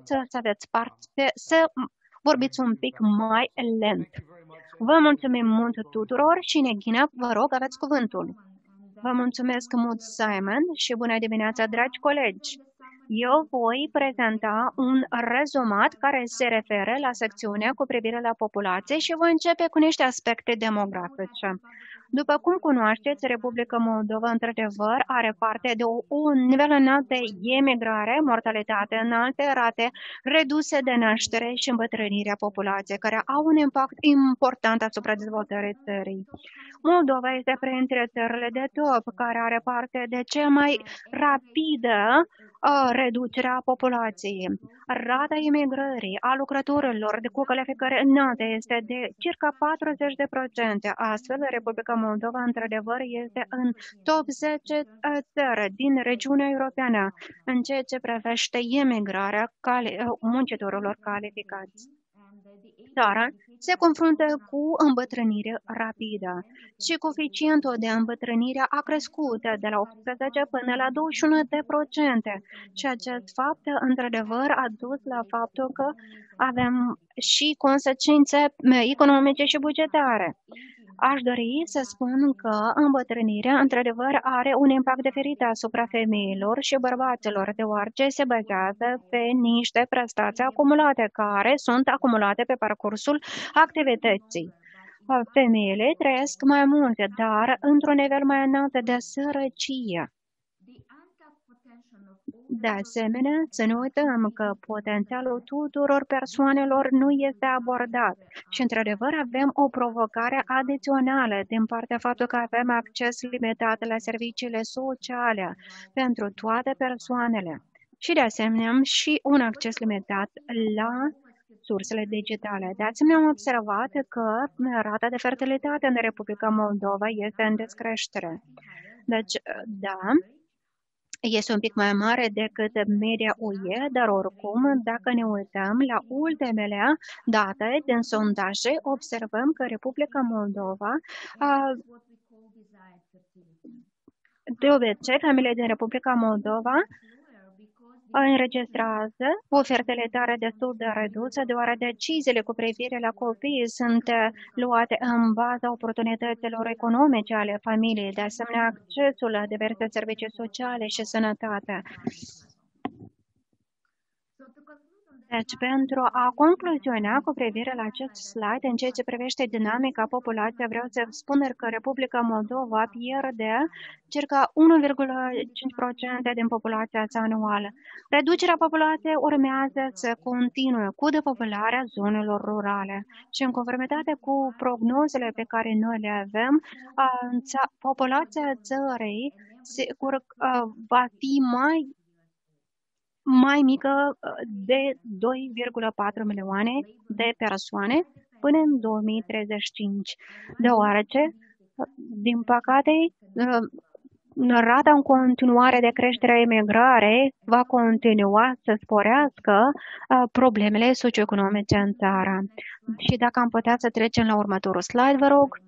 să vorbiți un pic mai lent. Vă mulțumim mult tuturor și Nigina, vă rog, aveți cuvântul. Vă mulțumesc mult, Simon, și bună dimineața, dragi colegi! Eu voi prezenta un rezumat care se referă la secțiunea cu privire la populație și voi începe cu niște aspecte demografice. După cum cunoașteți, Republica Moldova, într-adevăr, are parte de un nivel înalt de emigrare, mortalitate înalte, rate reduse de naștere și îmbătrânirea populației, care au un impact important asupra dezvoltării țării. Moldova este printre țările de top, care are parte de cea mai rapidă reducerea populației. Rata imigrării a lucrătorilor cu calificări înalte este de circa 40%. Astfel, Republica Moldova, într-adevăr, este în top 10 țări din regiunea europeană în ceea ce privește imigrarea muncitorilor calificați. Țara se confruntă cu îmbătrânire rapidă și coeficientul de îmbătrânire a crescut de la 18 până la 21%. Și acest fapt, într-adevăr, a dus la faptul că avem și consecințe economice și bugetare. Aș dori să spun că îmbătrânirea, într-adevăr, are un impact diferit asupra femeilor și bărbaților, deoarece se bazează pe niște prestații acumulate, care sunt acumulate pe parcursul activității. Femeile trăiesc mai mult, dar într-un nivel mai înalt de sărăcie. De asemenea, să nu uităm că potențialul tuturor persoanelor nu este abordat și, într-adevăr, avem o provocare adițională din partea faptului că avem acces limitat la serviciile sociale pentru toate persoanele și, de asemenea, și un acces limitat la sursele digitale. De asemenea, am observat că rata de fertilitate în Republica Moldova este în descreștere. Deci, da, este un pic mai mare decât media UE, dar oricum, dacă ne uităm la ultimele date din sondaje, observăm că Republica Moldova, de obicei, familiile din Republica Moldova înregistrează o fertilitate destul de redusă, deoarece deciziile cu privire la copii sunt luate în baza oportunităților economice ale familiei, de asemenea accesul la diverse servicii sociale și sănătate. Deci, pentru a concluziona cu privire la acest slide, în ceea ce privește dinamica populației, vreau să spun că Republica Moldova pierde circa 1,5% din populația sa anuală. Reducerea populației urmează să continue cu depopularea zonelor rurale și, în conformitate cu prognozele pe care noi le avem, populația țării sigur va fi mai mică de 2,4 milioane de persoane până în 2035, deoarece, din păcate, rata în continuare de creștere a emigrare va continua să sporească problemele socioeconomice în țară. Și dacă am putea să trecem la următorul slide, vă rog.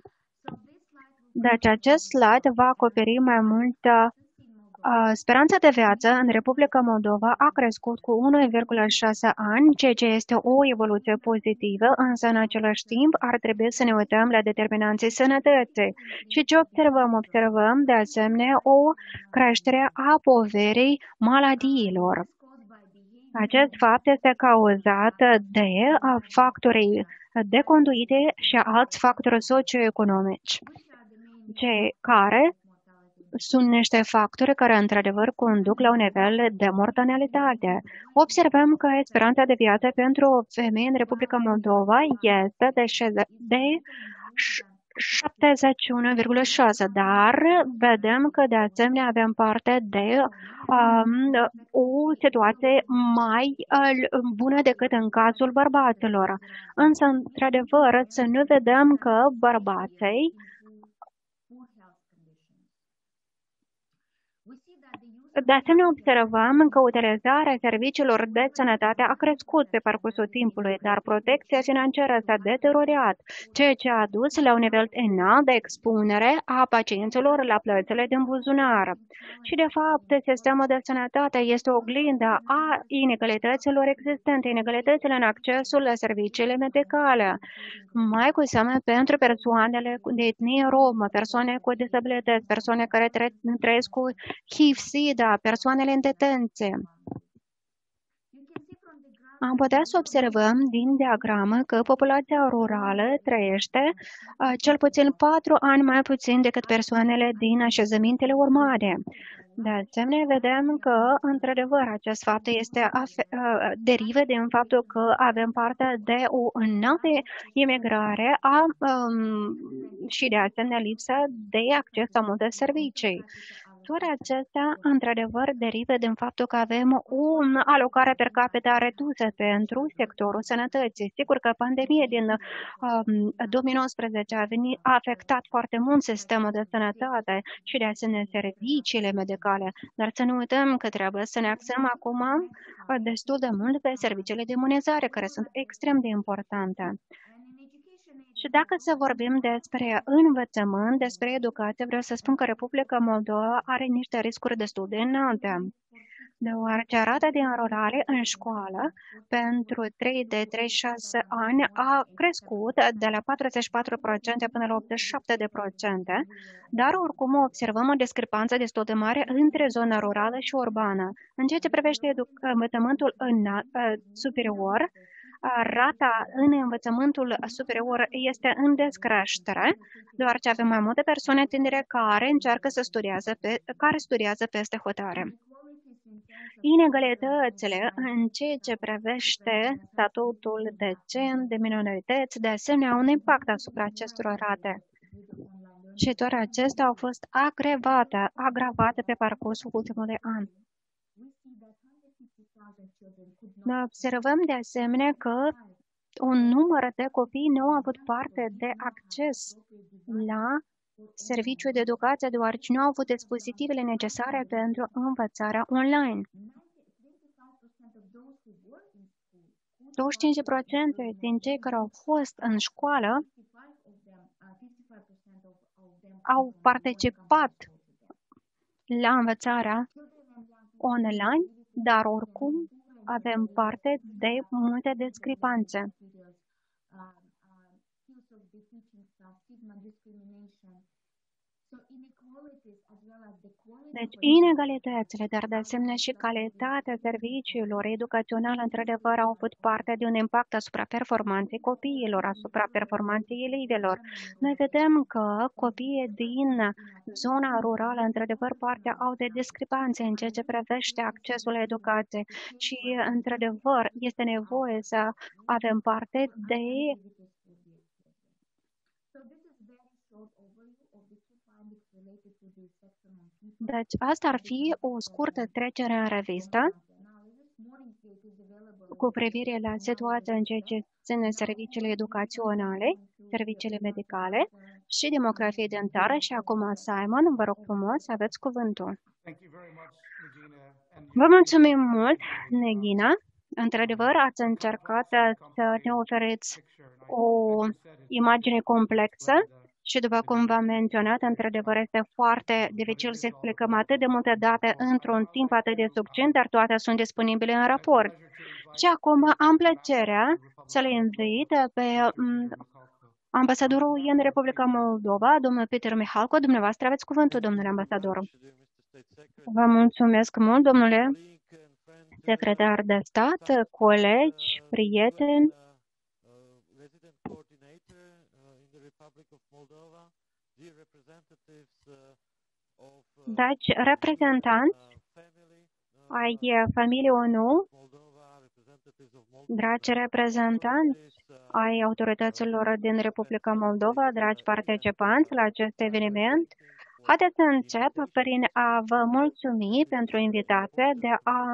Deci acest slide va acoperi mai mult. Speranța de viață în Republica Moldova a crescut cu 1,6 ani, ceea ce este o evoluție pozitivă, însă în același timp ar trebui să ne uităm la determinanții sănătății. Și ce observăm? Observăm de asemenea o creștere a poverii maladiilor. Acest fapt este cauzat de factorii de conduite și alți factori socioeconomici, cei care sunt niște factori care, într-adevăr, conduc la un nivel de mortalitate. Observăm că speranța de viață pentru femei în Republica Moldova este de 71,6, dar vedem că, de asemenea, avem parte de o situație mai bună decât în cazul bărbaților. Însă, într-adevăr, să nu vedem că bărbații De asemenea, observăm că utilizarea serviciilor de sănătate a crescut pe parcursul timpului, dar protecția financiară s-a deteriorat, ceea ce a dus la un nivel înalt de expunere a pacienților la plățile din buzunar. Și, de fapt, sistemul de sănătate este o oglindă a inegalităților existente, inegalitățile în accesul la serviciile medicale, mai cu seamă pentru persoanele de etnie romă, persoane cu disabilități, persoane care trăiesc cu HIV-SIDA, persoanele în detenție. Am putea să observăm din diagramă că populația rurală trăiește cel puțin 4 ani mai puțin decât persoanele din așezămintele urmare. De asemenea, vedem că, într-adevăr, acest fapt derivă din faptul că avem parte de o înaltă imigrare și, de asemenea, lipsa de acces la multe servicii. Toate acestea, într-adevăr, derivă din faptul că avem o alocare per capita redusă pentru sectorul sănătății. Sigur că pandemia din 2019 a afectat foarte mult sistemul de sănătate și, de asemenea, serviciile medicale, dar să nu uităm că trebuie să ne axăm acum destul de mult pe serviciile de imunizare, care sunt extrem de importante. Și dacă să vorbim despre învățământ, despre educație, vreau să spun că Republica Moldova are niște riscuri destul de înalte. deoarece rata de înrolare în școală pentru 3-6 ani a crescut de la 44% până la 87%, dar oricum observăm o discrepanță destul de mare între zona rurală și urbană. În ceea ce privește învățământul superior, rata în învățământul superior este în descreștere, deoarece avem mai multe persoane tinere care încearcă să care studiază peste hotare. Inegalitățile în ceea ce privește statutul de gen, de minorități, de asemenea, au un impact asupra acestor rate. Și toate acestea au fost agravate pe parcursul ultimului an. Noi observăm de asemenea că un număr de copii nu au avut parte de acces la serviciul de educație, deoarece nu au avut dispozitivele necesare pentru învățarea online. 25% din cei care au fost în școală au participat la învățarea online, dar oricum avem parte de multe discrepanțe. Deci, inegalitățile, dar de asemenea și calitatea serviciilor educaționale, într-adevăr, au avut parte de un impact asupra performanței copiilor, asupra performanței elevilor. Noi vedem că copiii din zona rurală, într-adevăr, au de discrepanțe în ceea ce privește accesul la educație și, într-adevăr, este nevoie să avem parte de Deci, asta ar fi o scurtă trecere în revistă cu privire la situația în ceea ce ține serviciile educaționale, serviciile medicale și demografie dentară. Și acum, Simon, vă rog frumos, aveți cuvântul. Vă mulțumim mult, Negina. Într-adevăr, ați încercat să ne oferiți o imagine complexă. Și după cum v-am menționat, într-adevăr este foarte dificil să explicăm atât de multe date într-un timp atât de succint, dar toate sunt disponibile în raport. Și acum am plăcerea să le invit pe ambasadorul în Republica Moldova, domnul Peter Mihalco. Dumneavoastră aveți cuvântul, domnule ambasador. Vă mulțumesc mult, domnule secretar de stat, colegi, prieteni. Deci, reprezentanți ai familiei ONU, dragi reprezentanți ai autorităților din Republica Moldova, dragi participanți la acest eveniment, haideți să încep prin a vă mulțumi pentru invitația de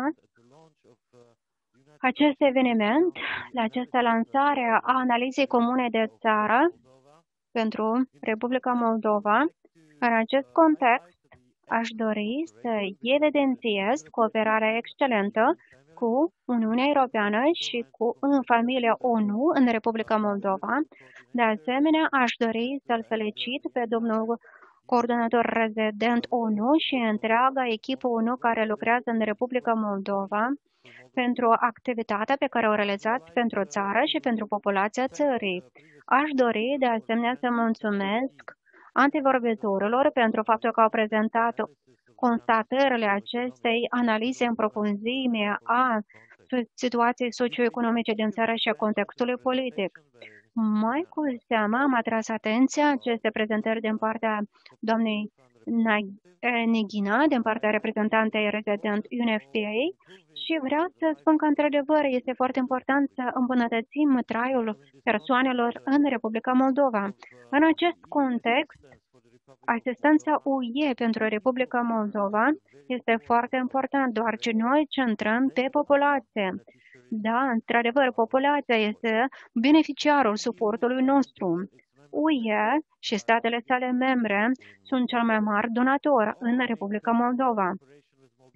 acest eveniment, la această lansare a analizei comune de țară pentru Republica Moldova. În acest context, aș dori să evidențiez cooperarea excelentă cu Uniunea Europeană și cu familia ONU în Republica Moldova. De asemenea, aș dori să-l felicit pe domnul coordonator rezident ONU și întreaga echipă ONU care lucrează în Republica Moldova pentru activitatea pe care o realizați pentru țară și pentru populația țării. Aș dori de asemenea să mulțumesc antevorbitorilor pentru faptul că au prezentat constatările acestei analize în profunzime a situației socioeconomice din țară și a contextului politic. Mai cu seamă am atras atenția aceste prezentări din partea doamnei Negina, din partea reprezentantei rezident UNFPA și vreau să spun că, într-adevăr, este foarte important să îmbunătățim traiul persoanelor în Republica Moldova. În acest context, asistența UE pentru Republica Moldova este foarte important, doar ce noi centrăm pe populație. Da, într-adevăr, populația este beneficiarul suportului nostru. UE și statele sale membre sunt cel mai mare donator în Republica Moldova.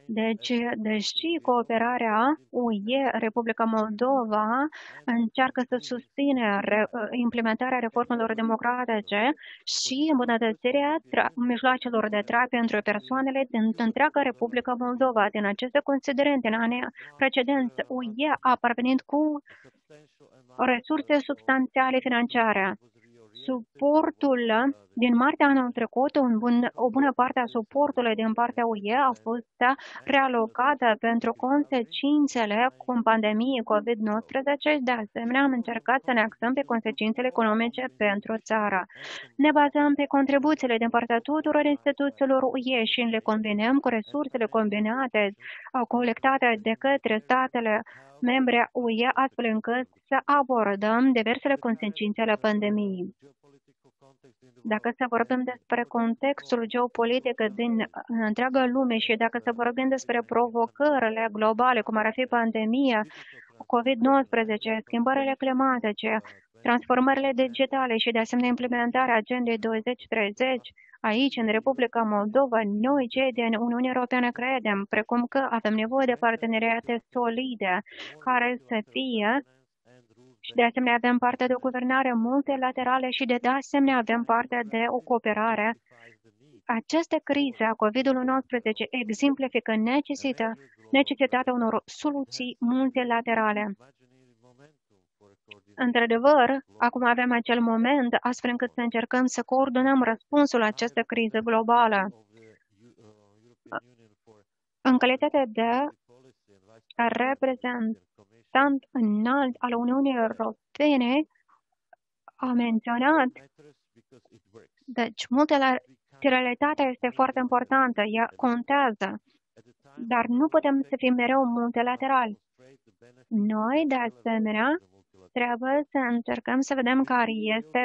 Deci, deși cooperarea UE-Republica Moldova încearcă să susține implementarea reformelor democratice și îmbunătățirea mijloacelor de trai pentru persoanele din întreaga Republica Moldova. Din aceste considerente, în anii precedenți, UE a parvenit cu resurse substanțiale financiare. Suportul din martie anul trecut, o bună parte a suportului din partea UE a fost realocată pentru consecințele cu pandemiei COVID-19. De asemenea, am încercat să ne axăm pe consecințele economice pentru țară. Ne bazăm pe contribuțiile din partea tuturor instituțiilor UE și le combinăm cu resursele combinate, colectate de către statele membre UE, astfel încât să abordăm diversele consecințe ale pandemiei. Dacă să vorbim despre contextul geopolitic din întreaga lume și dacă să vorbim despre provocările globale, cum ar fi pandemia, COVID-19, schimbările climatice, transformările digitale și de asemenea implementarea agendei 2030, aici, în Republica Moldova, noi, cei din Uniunea Europeană, credem, precum că avem nevoie de parteneriate solide, care să fie și de asemenea avem parte de o guvernare multilaterală și de asemenea avem parte de o cooperare. Aceste crize a COVID-19 exemplifică necesitatea unor soluții multilaterale. Într-adevăr, acum avem acel moment astfel încât să încercăm să coordonăm răspunsul la această criză globală. În calitate de reprezentant înalt al Uniunii Europene, a menționat, deci multilateralitatea este foarte importantă, ea contează, dar nu putem să fim mereu multilaterali. Noi, de asemenea, trebuie să încercăm să vedem care este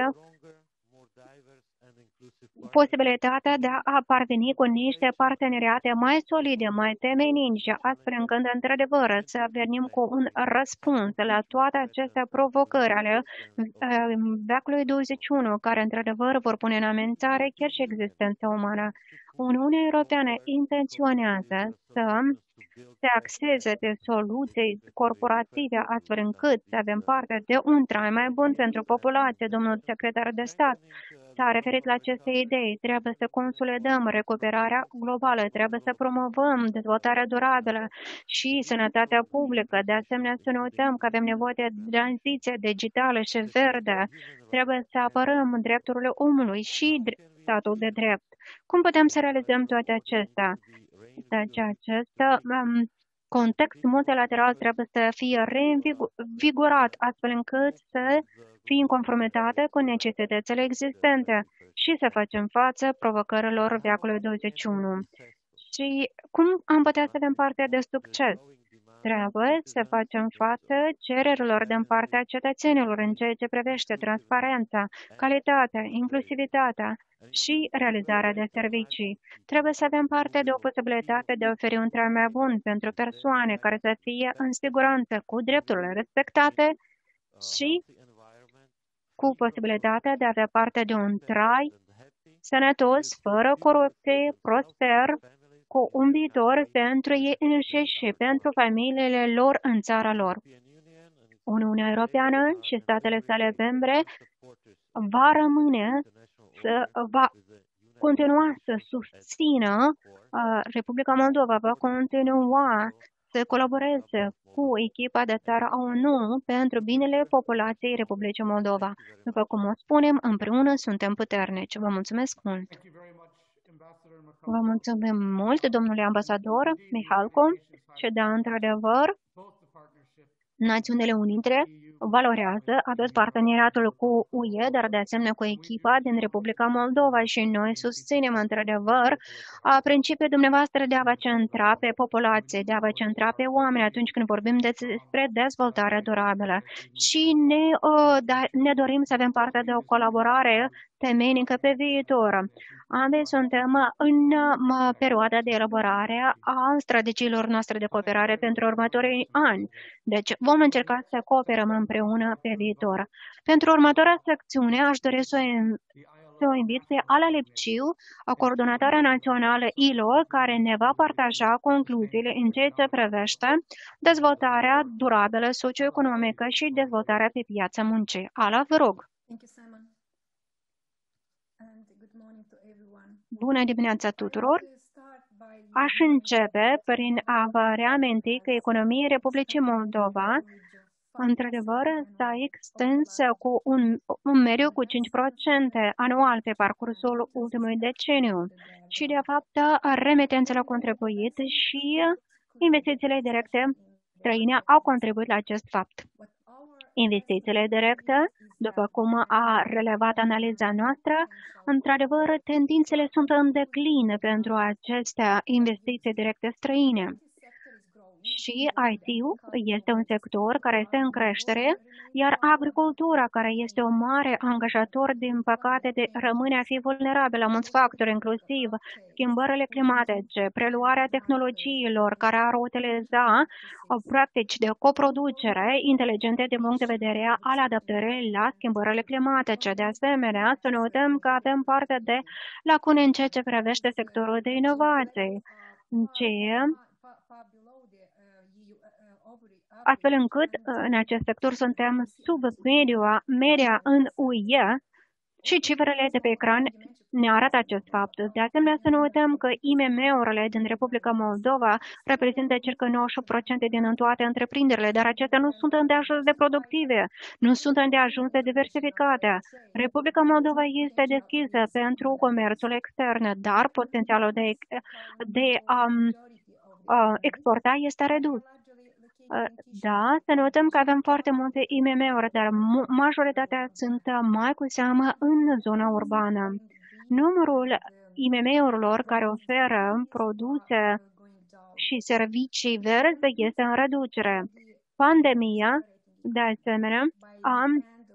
posibilitatea de a parveni cu niște parteneriate mai solide, mai temeinice, astfel încât, într-adevăr, să venim cu un răspuns la toate aceste provocări ale veacului 21, care, într-adevăr, vor pune în amenințare chiar și existența umană. Uniunea Europeană intenționează să se axeze pe soluții corporative, astfel încât să avem parte de un trai mai bun pentru populație. Domnul secretar de stat s-a referit la aceste idei. Trebuie să consolidăm recuperarea globală, trebuie să promovăm dezvoltarea durabilă și sănătatea publică. De asemenea, să ne uităm că avem nevoie de tranziție digitală și verde. Trebuie să apărăm drepturile omului și statul de drept. Cum putem să realizăm toate acestea? Deci acest context multilateral trebuie să fie reînvigorat astfel încât să fie în conformitate cu necesitățile existente și să facem față provocărilor veacului 21. Și cum am putea să avem parte de succes? Trebuie să facem față cererilor din partea cetățenilor în ceea ce privește transparența, calitatea, inclusivitatea și realizarea de servicii. Trebuie să avem parte de o posibilitate de a oferi un trai mai bun pentru persoane care să fie în siguranță, cu drepturile respectate și cu posibilitatea de a avea parte de un trai sănătos, fără corupție, prosper, cu un viitor pentru ei înșiși și pentru familiile lor în țara lor. Uniunea Europeană și statele sale membre va continua să susțină Republica Moldova, va continua să colaboreze cu echipa de țară a ONU pentru binele populației Republicii Moldova. După cum o spunem, împreună suntem puternici. Vă mulțumesc mult! Vă mulțumim mult, domnule ambasador Mihalco, și de într-adevăr, Națiunile Unite valorează atât parteneriatul cu UE, dar de asemenea cu echipa din Republica Moldova și noi susținem într-adevăr principiul dumneavoastră de a vă centra pe populație, de a vă centra pe oameni atunci când vorbim despre dezvoltare durabilă. Și ne dorim să avem parte de o colaborare temenică pe viitor. Ambii suntem în perioada de elaborare a strategiilor noastre de cooperare pentru următorii ani. Deci vom încerca să cooperăm împreună pe viitor. Pentru următoarea secțiune aș dori să să o invit pe Ala Lipciu, coordonatoarea națională ILO, care ne va partaja concluziile în ceea ce privește dezvoltarea durabilă socioeconomică și dezvoltarea pe piața muncii. Ala, vă rog. Bună dimineața tuturor! Aș începe prin a vă reaminti că economia Republicii Moldova într-adevăr s-a extins cu un mediu cu 5% anual pe parcursul ultimului deceniu și, de fapt, remitențele au contribuit și investițiile directe străine au contribuit la acest fapt. Investițiile directe, după cum a relevat analiza noastră, într-adevăr, tendințele sunt în declin pentru aceste investiții directe străine. Și IT-ul este un sector care este în creștere, iar agricultura, care este un mare angajator, din păcate, rămâne a fi vulnerabilă la mulți factori, inclusiv schimbările climatice, preluarea tehnologiilor care ar utiliza practici de coproducere inteligente din punct de vedere al adaptării la schimbările climatice. De asemenea, să ne uităm că avem parte de lacune în ceea ce privește sectorul de inovație, astfel încât în acest sector suntem sub media în UE și cifrele de pe ecran ne arată acest fapt. De asemenea, să nu uităm că IMM-urile din Republica Moldova reprezintă circa 98% din toate întreprinderile, dar acestea nu sunt îndeajuns de productive, nu sunt îndeajuns de diversificate. Republica Moldova este deschisă pentru comerțul extern, dar potențialul de exporta este redus. Da, să notăm că avem foarte multe IMM-uri, dar majoritatea sunt mai cu seamă în zona urbană. Numărul IMM-urilor care oferă produse și servicii verzi este în reducere. Pandemia, de asemenea, a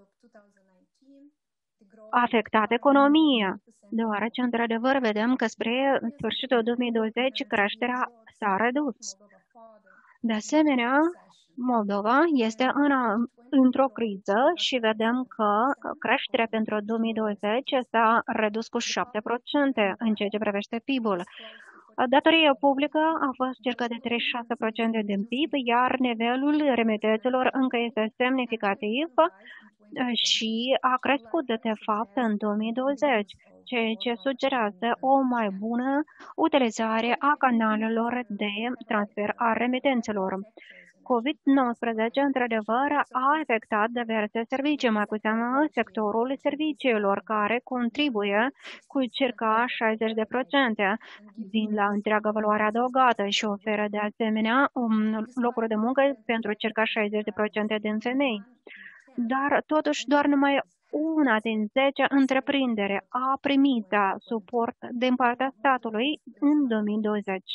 afectat economia, deoarece, într-adevăr, vedem că spre sfârșitul 2020 creșterea s-a redus. De asemenea, Moldova este într-o criză și vedem că creșterea pentru 2020 s-a redus cu 7% în ceea ce privește PIB-ul. Datoria publică a fost circa de 36% din PIB, iar nivelul remiteților încă este semnificativ și a crescut de fapt în 2020, ceea ce sugerează o mai bună utilizare a canalelor de transfer a remitențelor. COVID-19, într-adevăr, a afectat diverse servicii, mai cu seamă sectorul serviciilor, care contribuie cu circa 60% din la întreaga valoare adăugată și oferă de asemenea locuri de muncă pentru circa 60% din femei. Dar totuși doar numai una din 10 întreprinderi a primit suport din partea statului în 2020.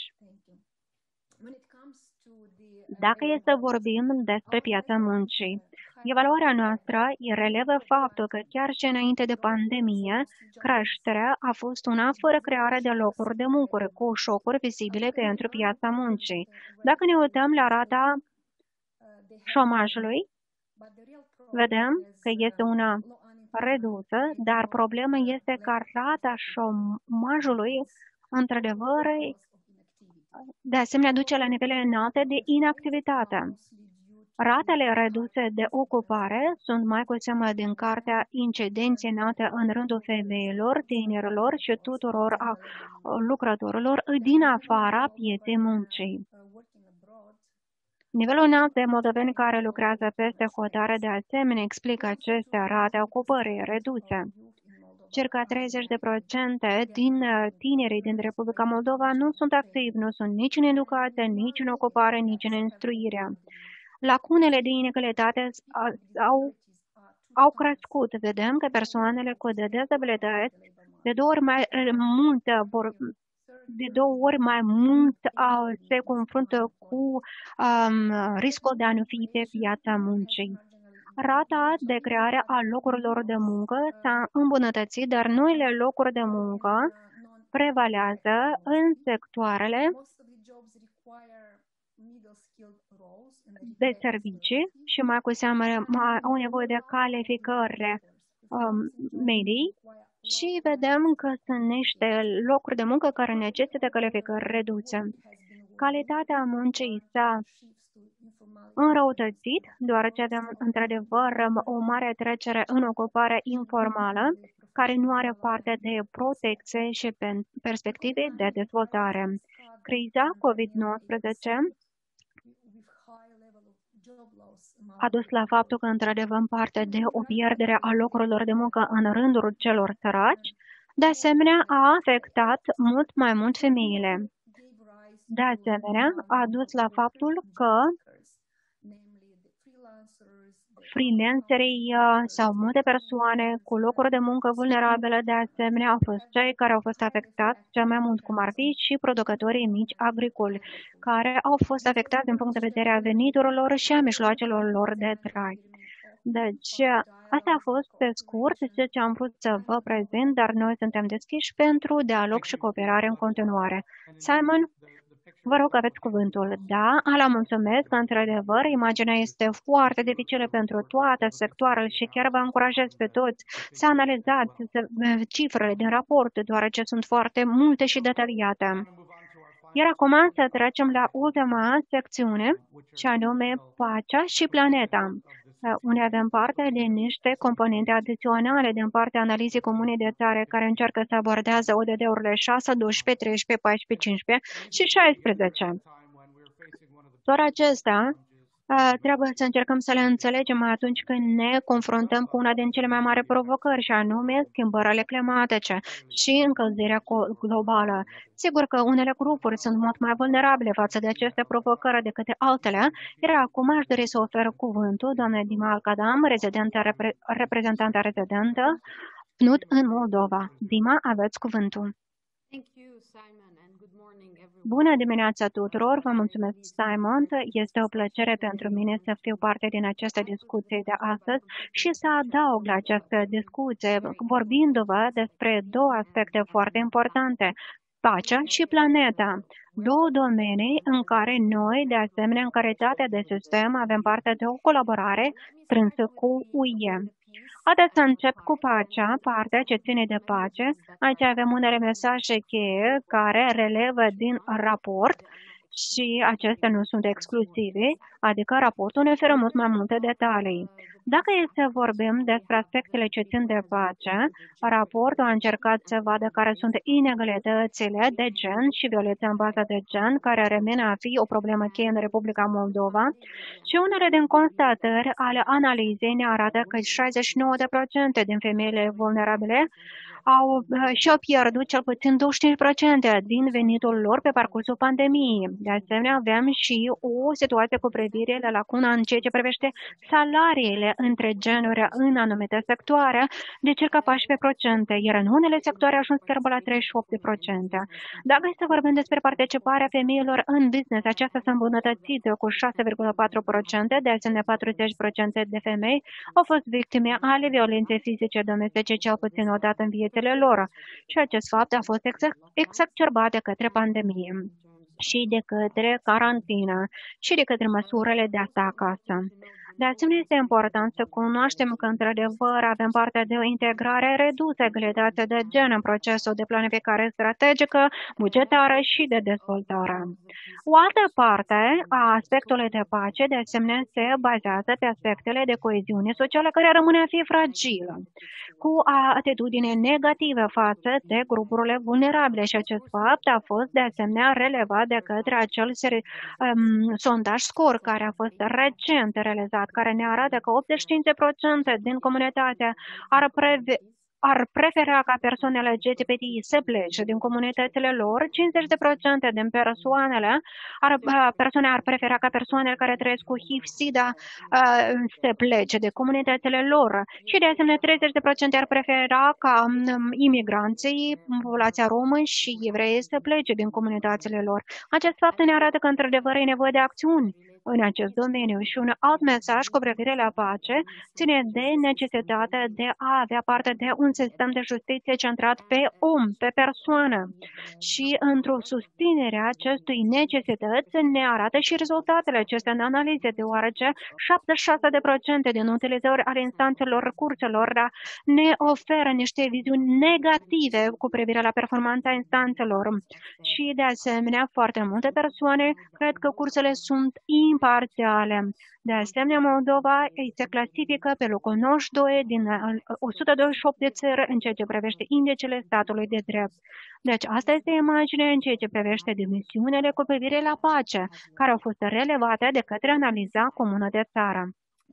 Dacă este să vorbim despre piața muncii, evaluarea noastră relevă faptul că chiar și înainte de pandemie, creșterea a fost una fără crearea de locuri de muncă, cu șocuri vizibile pentru piața muncii. Dacă ne uităm la rata șomajului, vedem că este una redusă, dar problema este că rata șomajului, într-adevăr, de asemenea duce la nivele înalte de inactivitate. Ratele reduse de ocupare sunt mai cu seamă din cartea incidenței înalte în rândul femeilor, tinerilor și tuturor lucrătorilor din afara pieței muncii. Nivelul înalt de moldoveni care lucrează peste hotare de asemenea explică aceste rate ocupării reduse. Circa 30% din tinerii din Republica Moldova nu sunt activi, nu sunt nici în educație, nici în ocupare, nici în instruire. Lacunele de inegalitate au crescut. Vedem că persoanele cu dezabilități de două ori mai mult se confruntă cu riscul de a nu fi pe piața muncii. Rata de creare a locurilor de muncă s-a îmbunătățit, dar noile locuri de muncă prevalează în sectoarele de servicii și mai cu seamă au nevoie de calificări medii și vedem că sunt niște locuri de muncă care necesită calificări reduse. Calitatea muncii s-a înrăutățit, deoarece avem într-adevăr o mare trecere în ocupare informală, care nu are parte de protecție și perspective de dezvoltare. Criza COVID-19 a dus la faptul că, într-adevăr, în parte de o pierdere a locurilor de muncă în rândul celor săraci, de asemenea, a afectat mult mai mult femeile. De asemenea, a dus la faptul că freelancerii sau multe persoane cu locuri de muncă vulnerabile, de asemenea, au fost cei care au fost afectați cel mai mult, cum ar fi și producătorii mici agricoli, care au fost afectați din punct de vedere a veniturilor și a mijloacelor lor de trai. Deci, asta a fost pe scurt ceea ce am vrut să vă prezint, dar noi suntem deschiși pentru dialog și cooperare în continuare. Simon? Vă rog, aveți cuvântul. Da, ala mulțumesc, într-adevăr, imaginea este foarte dificilă pentru toate sectoarele și chiar vă încurajez pe toți să analizați cifrele din raport, deoarece sunt foarte multe și detaliate. Iar acum să trecem la ultima secțiune, și anume pacea și planeta, unde avem parte de niște componente adiționale din partea analizei comune de țară care încearcă să abordează ODD-urile 6, 12, 13, 14, 15 și 16. Doar acestea trebuie să încercăm să le înțelegem atunci când ne confruntăm cu una din cele mai mari provocări, și anume schimbările climatice și încălzirea globală. Sigur că unele grupuri sunt mult mai vulnerabile față de aceste provocări decât altele, iar acum aș dori să ofer cuvântul doamnei Dima Alcadam, reprezentantă rezidentă PNUD în Moldova. Dima, aveți cuvântul. Bună dimineața tuturor, vă mulțumesc, Simon. Este o plăcere pentru mine să fiu parte din această discuție de astăzi și să adaug la această discuție, vorbindu-vă despre două aspecte foarte importante, pacea și planeta. Două domenii în care noi, de asemenea, în calitate de sistem, avem parte de o colaborare strânsă cu UE. Haideți să încep cu pacea, partea ce ține de pace. Aici avem unele mesaje cheie care relevă din raport și acestea nu sunt exclusive, adică raportul ne oferă mult mai multe detalii. Dacă e să vorbim despre aspectele ce țin de pace, raportul a încercat să vadă care sunt inegalitățile de gen și violența în bază de gen, care rămâne a fi o problemă cheie în Republica Moldova, și unele din constatări ale analizei ne arată că 69% din femeile vulnerabile și-au pierdut cel puțin 25% din venitul lor pe parcursul pandemiei. De asemenea, avem și o situație cu privire la lacuna în ceea ce privește salariile între genuri în anumite sectoare de circa 14%, iar în unele sectoare a ajuns chiar la 38%. Dacă este să vorbim despre participarea femeilor în business, aceasta s-a îmbunătățit cu 6,4%, de asemenea 40% de femei au fost victime ale violenței fizice domestice cel puțin o dată în viețile lor și acest fapt a fost exacerbat de către pandemie și de către carantină și de către măsurile de a sta acasă. De asemenea, este important să cunoaștem că, într-adevăr, avem parte de o integrare redusă egalitate de gen în procesul de planificare strategică, bugetară și de dezvoltare. O altă parte a aspectului de pace, de asemenea, se bazează pe aspectele de coeziune socială care rămâne a fi fragilă, cu atitudine negativă față de grupurile vulnerabile și acest fapt a fost, de asemenea, relevat de către acel sondaj SCORE care a fost recent realizat, care ne arată că 85% din comunitate ar prefera ca persoanele LGBTI să plece din comunitățile lor, 50% din persoane ar prefera ca persoanele care trăiesc cu HIV-SIDA să plece de comunitățile lor și de asemenea 30% ar prefera ca imigranții, populația romă și evrei să plece din comunitățile lor. Acest fapt ne arată că într-adevăr e nevoie de acțiuni în acest domeniu. Și un alt mesaj cu privire la pace ține de necesitatea de a avea parte de un sistem de justiție centrat pe om, pe persoană. Și într-o susținere a acestui necesități ne arată și rezultatele acestea în analize, deoarece 76% din utilizări ale instanțelor curselor ne oferă niște viziuni negative cu privire la performanța instanțelor. Și de asemenea, foarte multe persoane cred că cursele sunt imparțiale. De asemenea, Moldova se clasifică pe locul 92 din 128 de țări în ceea ce privește indicele statului de drept. Deci, asta este imaginea în ceea ce privește dimensiunile cu privire la pace, care au fost relevate de către analiza comună de țară.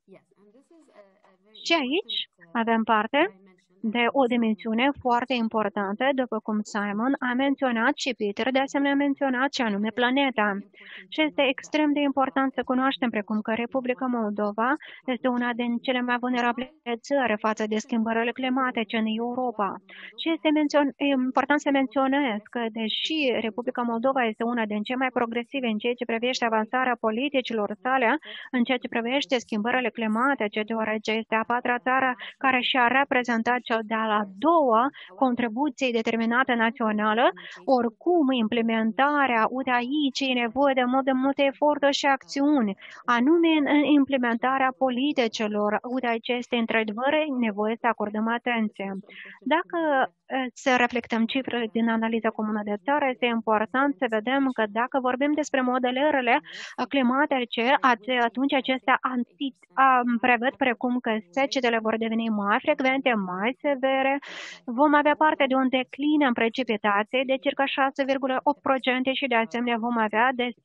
Și aici avem parte de o dimensiune foarte importantă, după cum Simon a menționat și Peter de asemenea a menționat, și anume planeta. Și este extrem de important să cunoaștem precum că Republica Moldova este una din cele mai vulnerabile țări față de schimbările climatice în Europa. Și este important să menționez că, deși Republica Moldova este una din cele mai progresive în ceea ce privește avansarea politicilor sale, în ceea ce privește schimbările climatice, deoarece este a patra țară care și-a reprezentat cea de-a doua contribuție determinată națională, oricum implementarea aici e nevoie de multe eforturi și acțiuni, anume în implementarea politicilor. Aici este într-adevăr nevoie să acordăm atenție. Dacă să reflectăm cifrele din analiza comună de țară, este important să vedem că dacă vorbim despre modelările climatice, atunci acestea prevăd precum că secetele vor deveni mai frecvente, mai severe, vom avea parte de un declin în precipitații de circa 6,8% și de asemenea vom avea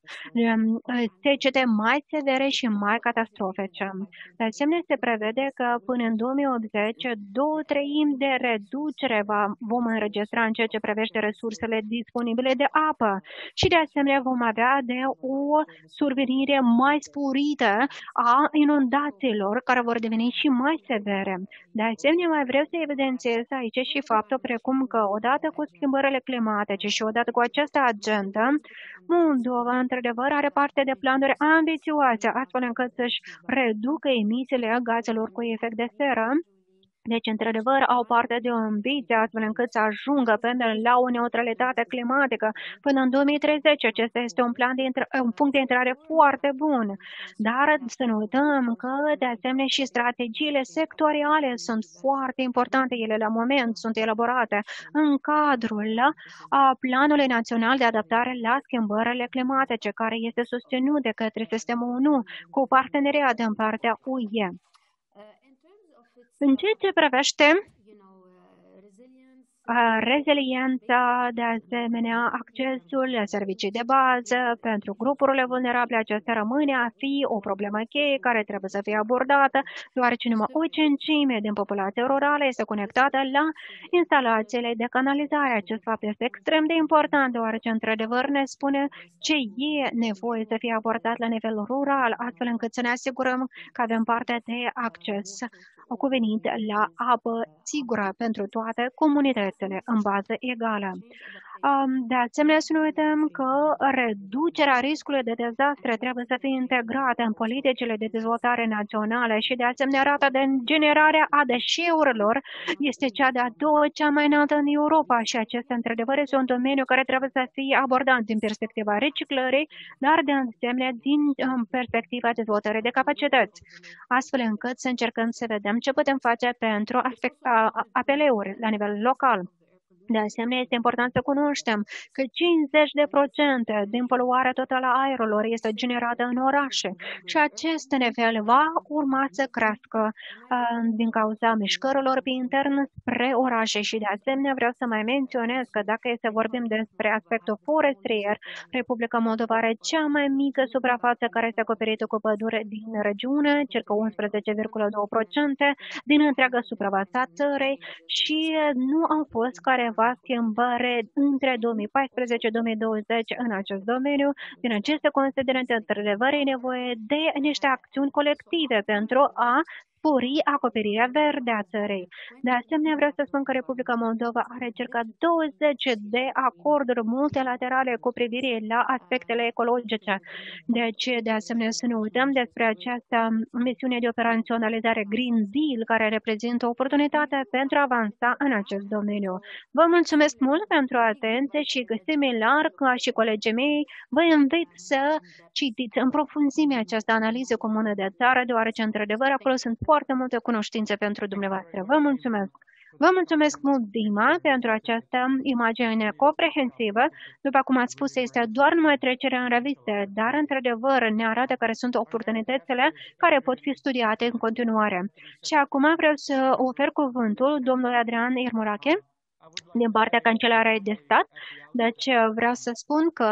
secete mai severe și mai catastrofice. De asemenea, se prevede că până în 2080, 2/3 de reducere vom înregistra în ceea ce privește resursele disponibile de apă și de asemenea vom avea de o survenire mai sporită a inundațiilor care vor deveni și mai severe. De asemenea, mai vreau să evidențiez aici și faptul precum că odată cu schimbările climatice și odată cu această agendă, Moldova, într-adevăr, are parte de planuri ambițioase, astfel încât să-și reducă emisiile gazelor cu efect de seră. Deci, într-adevăr, au parte de o ambiție astfel încât să ajungă până la o neutralitate climatică până în 2030. Acesta este un punct de intrare foarte bun. Dar să nu uităm că, de asemenea, și strategiile sectoriale sunt foarte importante. Ele, la moment, sunt elaborate în cadrul Planului Național de Adaptare la Schimbările Climatice, care este susținut de către Sistemul ONU cu parteneriat din partea UE. În ceea ce privește reziliența, de asemenea, accesul la servicii de bază pentru grupurile vulnerabile, acesta rămâne a fi o problemă cheie care trebuie să fie abordată, deoarece numai o cincime din populația rurală este conectată la instalațiile de canalizare. Acest fapt este extrem de important, deoarece într-adevăr ne spune ce e nevoie să fie abordat la nivel rural, astfel încât să ne asigurăm că avem parte de acces cuvenit la apă sigură pentru toate comunitățile în bază egală. De asemenea, să nu uităm că reducerea riscului de dezastre trebuie să fie integrată în politicile de dezvoltare naționale și, de asemenea, rata de generare a deșeurilor este cea de-a doua cea mai înaltă în Europa și acesta, într-adevăr, este un domeniu care trebuie să fie abordat din perspectiva reciclării, dar, de asemenea, din perspectiva dezvoltării de capacități, astfel încât să încercăm să vedem ce putem face pentru APL-uri la nivel local. De asemenea, este important să cunoaștem că 50% din poluarea totală a aerului este generată în orașe și acest nivel va urma să crească din cauza mișcărilor pe intern spre orașe și de asemenea vreau să mai menționez că dacă este vorbim despre aspectul forestier, Republica Moldova are cea mai mică suprafață care este acoperită cu pădure din regiune, circa 11,2% din întreaga suprafață a țării și nu au fost careva schimbare între 2014-2020 în acest domeniu. Din aceste considerente, într-adevăr, e nevoie de niște acțiuni colective pentru a spori acoperirea verde a țării. De asemenea, vreau să spun că Republica Moldova are circa 20 de acorduri multilaterale cu privire la aspectele ecologice. Deci, de asemenea, să ne uităm despre această misiune de operaționalizare Green Deal, care reprezintă o oportunitate pentru a avansa în acest domeniu. Vă mulțumesc mult pentru atenție și, similar ca și colegii mei, vă invit să citiți în profunzime această analiză comună de țară, deoarece, într-adevăr, acolo sunt foarte multe cunoștințe pentru dumneavoastră. Vă mulțumesc! Vă mulțumesc mult, Dima, pentru această imagine comprehensivă. După cum ați spus, este doar numai trecerea în revistă, dar, într-adevăr, ne arată care sunt oportunitățile care pot fi studiate în continuare. Și acum vreau să ofer cuvântul domnului Adrian Irmurache, din partea Cancelarei de Stat. Deci vreau să spun că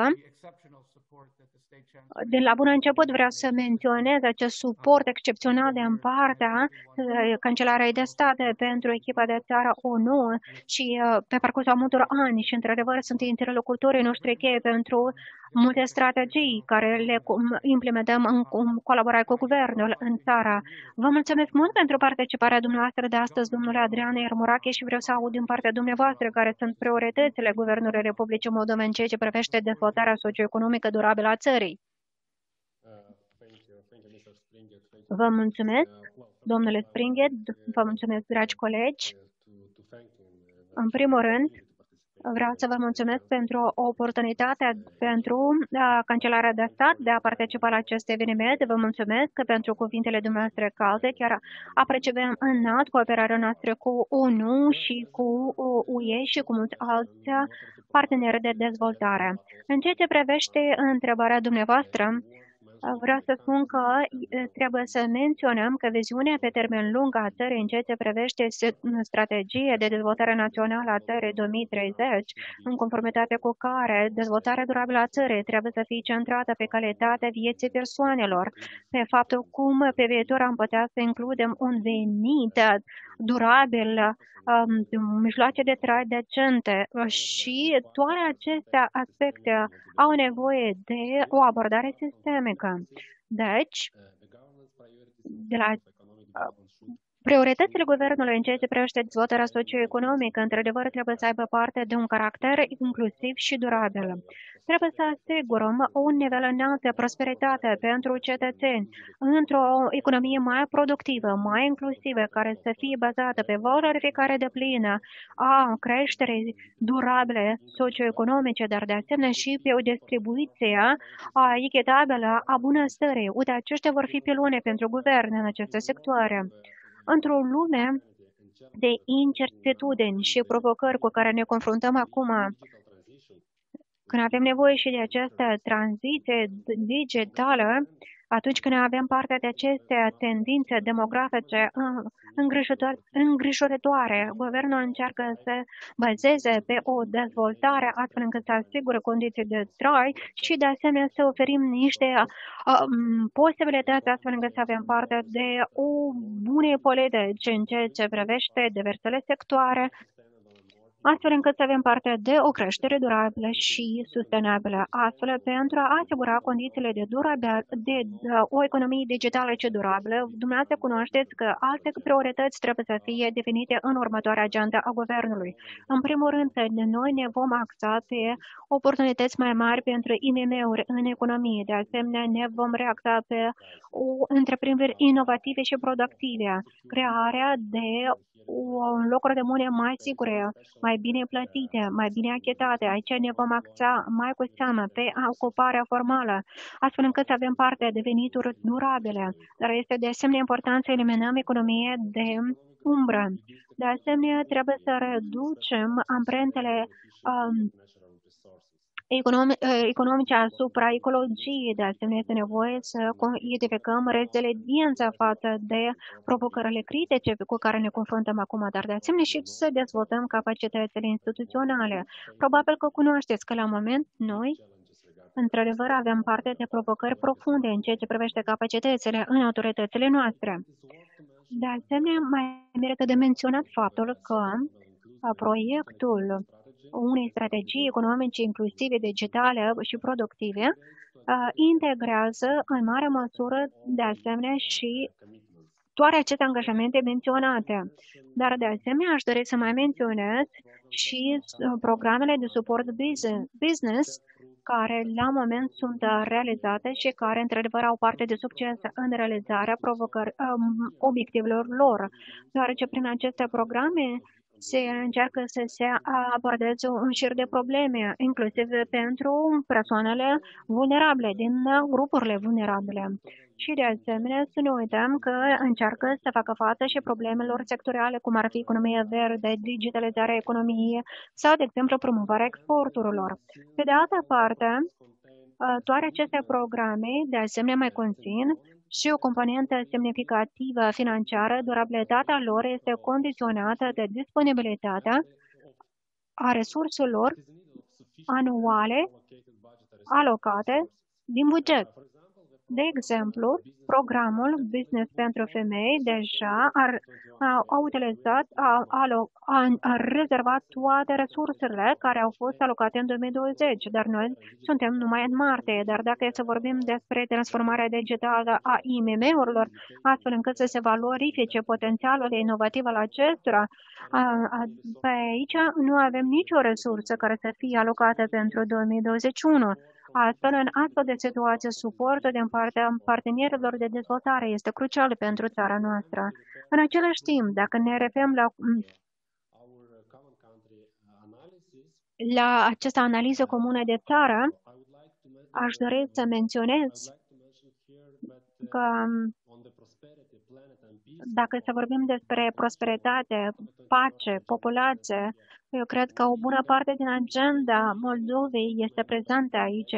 de la bun început vreau să menționez acest suport excepțional din partea Cancelarei de Stat pentru echipa de țară ONU și pe parcursul multor ani și într-adevăr sunt interlocutorii noștri cheie pentru multe strategii care le implementăm în colaborare cu guvernul în țară. Vă mulțumesc mult pentru participarea dumneavoastră de astăzi, domnule Adrian Irmurache, și vreau să aud din partea dumneavoastră care sunt prioritățile Guvernului Republicii Moldova în ceea ce privește dezvoltarea socioeconomică durabilă a țării. Vă mulțumesc, domnule Springett, vă mulțumesc, dragi colegi. În primul rând, vreau să vă mulțumesc pentru oportunitatea pentru Cancelarea de Stat de a participa la acest eveniment. Vă mulțumesc pentru cuvintele dumneavoastră calde. Chiar apreciem înalt cooperarea noastră cu ONU și cu UE și cu mulți alți parteneri de dezvoltare. În ceea ce privește întrebarea dumneavoastră, vreau să spun că trebuie să menționăm că viziunea pe termen lung a țării în ceea ce privește strategie de dezvoltare națională a țării 2030, în conformitate cu care dezvoltarea durabilă a țării trebuie să fie centrată pe calitatea vieții persoanelor, pe faptul cum pe viitor am putea să includem un venit durabil, mijloace de trai decente și toate aceste aspecte au nevoie de o abordare sistemică. Deci, de la prioritățile guvernului în ceea ce privește dezvoltarea socioeconomică, într-adevăr, trebuie să aibă parte de un caracter inclusiv și durabil. Trebuie să asigurăm un nivel înalt de prosperitate pentru cetățeni într-o economie mai productivă, mai inclusivă, care să fie bazată pe valorificare deplină a creșterii durabile socioeconomice, dar de asemenea și pe o distribuție echitabilă a bunăstării. Uite, aceștia vor fi pilone pentru guvern în aceste sectoare. Într-o lume de incertitudini și provocări cu care ne confruntăm acum, când avem nevoie și de această tranziție digitală, atunci când avem parte de aceste tendințe demografice îngrijorătoare, guvernul încearcă să bazeze pe o dezvoltare astfel încât să asigure condiții de trai și de asemenea să oferim niște posibilități astfel încât să avem parte de o bună politică în ceea ce privește diversele sectoare, astfel încât să avem parte de o creștere durabilă și sustenabilă, astfel pentru a asigura condițiile de o economie digitală și durabilă. Dumneavoastră cunoașteți că alte priorități trebuie să fie definite în următoarea agenda a guvernului. În primul rând, noi ne vom axa pe oportunități mai mari pentru IMM-uri în economie. De asemenea, ne vom reaxa pe întreprinderi inovative și productive, crearea de locuri de muncă mai sigure, mai bine plătite, mai bine achitate. Aici ne vom axa mai cu seamă pe ocuparea formală, astfel încât să avem parte de venituri durabile. Dar este de asemenea important să eliminăm economie de umbră. De asemenea, trebuie să reducem amprentele economice asupra ecologiei. De asemenea, este nevoie să identificăm reziliența față de provocările critice cu care ne confruntăm acum, dar de asemenea și să dezvoltăm capacitățile instituționale. Probabil că cunoașteți că la moment noi, într-adevăr, avem parte de provocări profunde în ceea ce privește capacitățile în autoritățile noastre. De asemenea, mai merită de menționat faptul că proiectul unei strategii economice inclusive, digitale și productive integrează în mare măsură de asemenea și toate aceste angajamente menționate. Dar de asemenea aș dori să mai menționez și programele de suport business care la moment sunt realizate și care într-adevăr au parte de succes în realizarea obiectivelor lor, deoarece prin aceste programe se încearcă să se abordeze un șir de probleme, inclusiv pentru persoanele vulnerabile, din grupurile vulnerabile. Și de asemenea să ne uităm că încearcă să facă față și problemelor sectoriale, cum ar fi economia verde, digitalizarea economiei sau, de exemplu, promovarea exporturilor. Pe de altă parte, toate aceste programe, de asemenea, mai conțin și o componentă semnificativă financiară. Durabilitatea lor este condiționată de disponibilitatea a resurselor anuale alocate din buget. De exemplu, programul Business pentru Femei deja a utilizat, a rezervat toate resursele care au fost alocate în 2020, dar noi suntem numai în martie. Dar dacă e să vorbim despre transformarea digitală a IMM-urilor, astfel încât să se valorifice potențialul inovativ al acestora, pe aici nu avem nicio resursă care să fie alocată pentru 2021. Astfel, în astfel de situație, suportul din partea partenerilor de dezvoltare este crucial pentru țara noastră. În același timp, dacă ne referim la această analiză comună de țară, aș dori să menționez că dacă să vorbim despre prosperitate, pace, populație, eu cred că o bună parte din agenda Moldovei este prezentă aici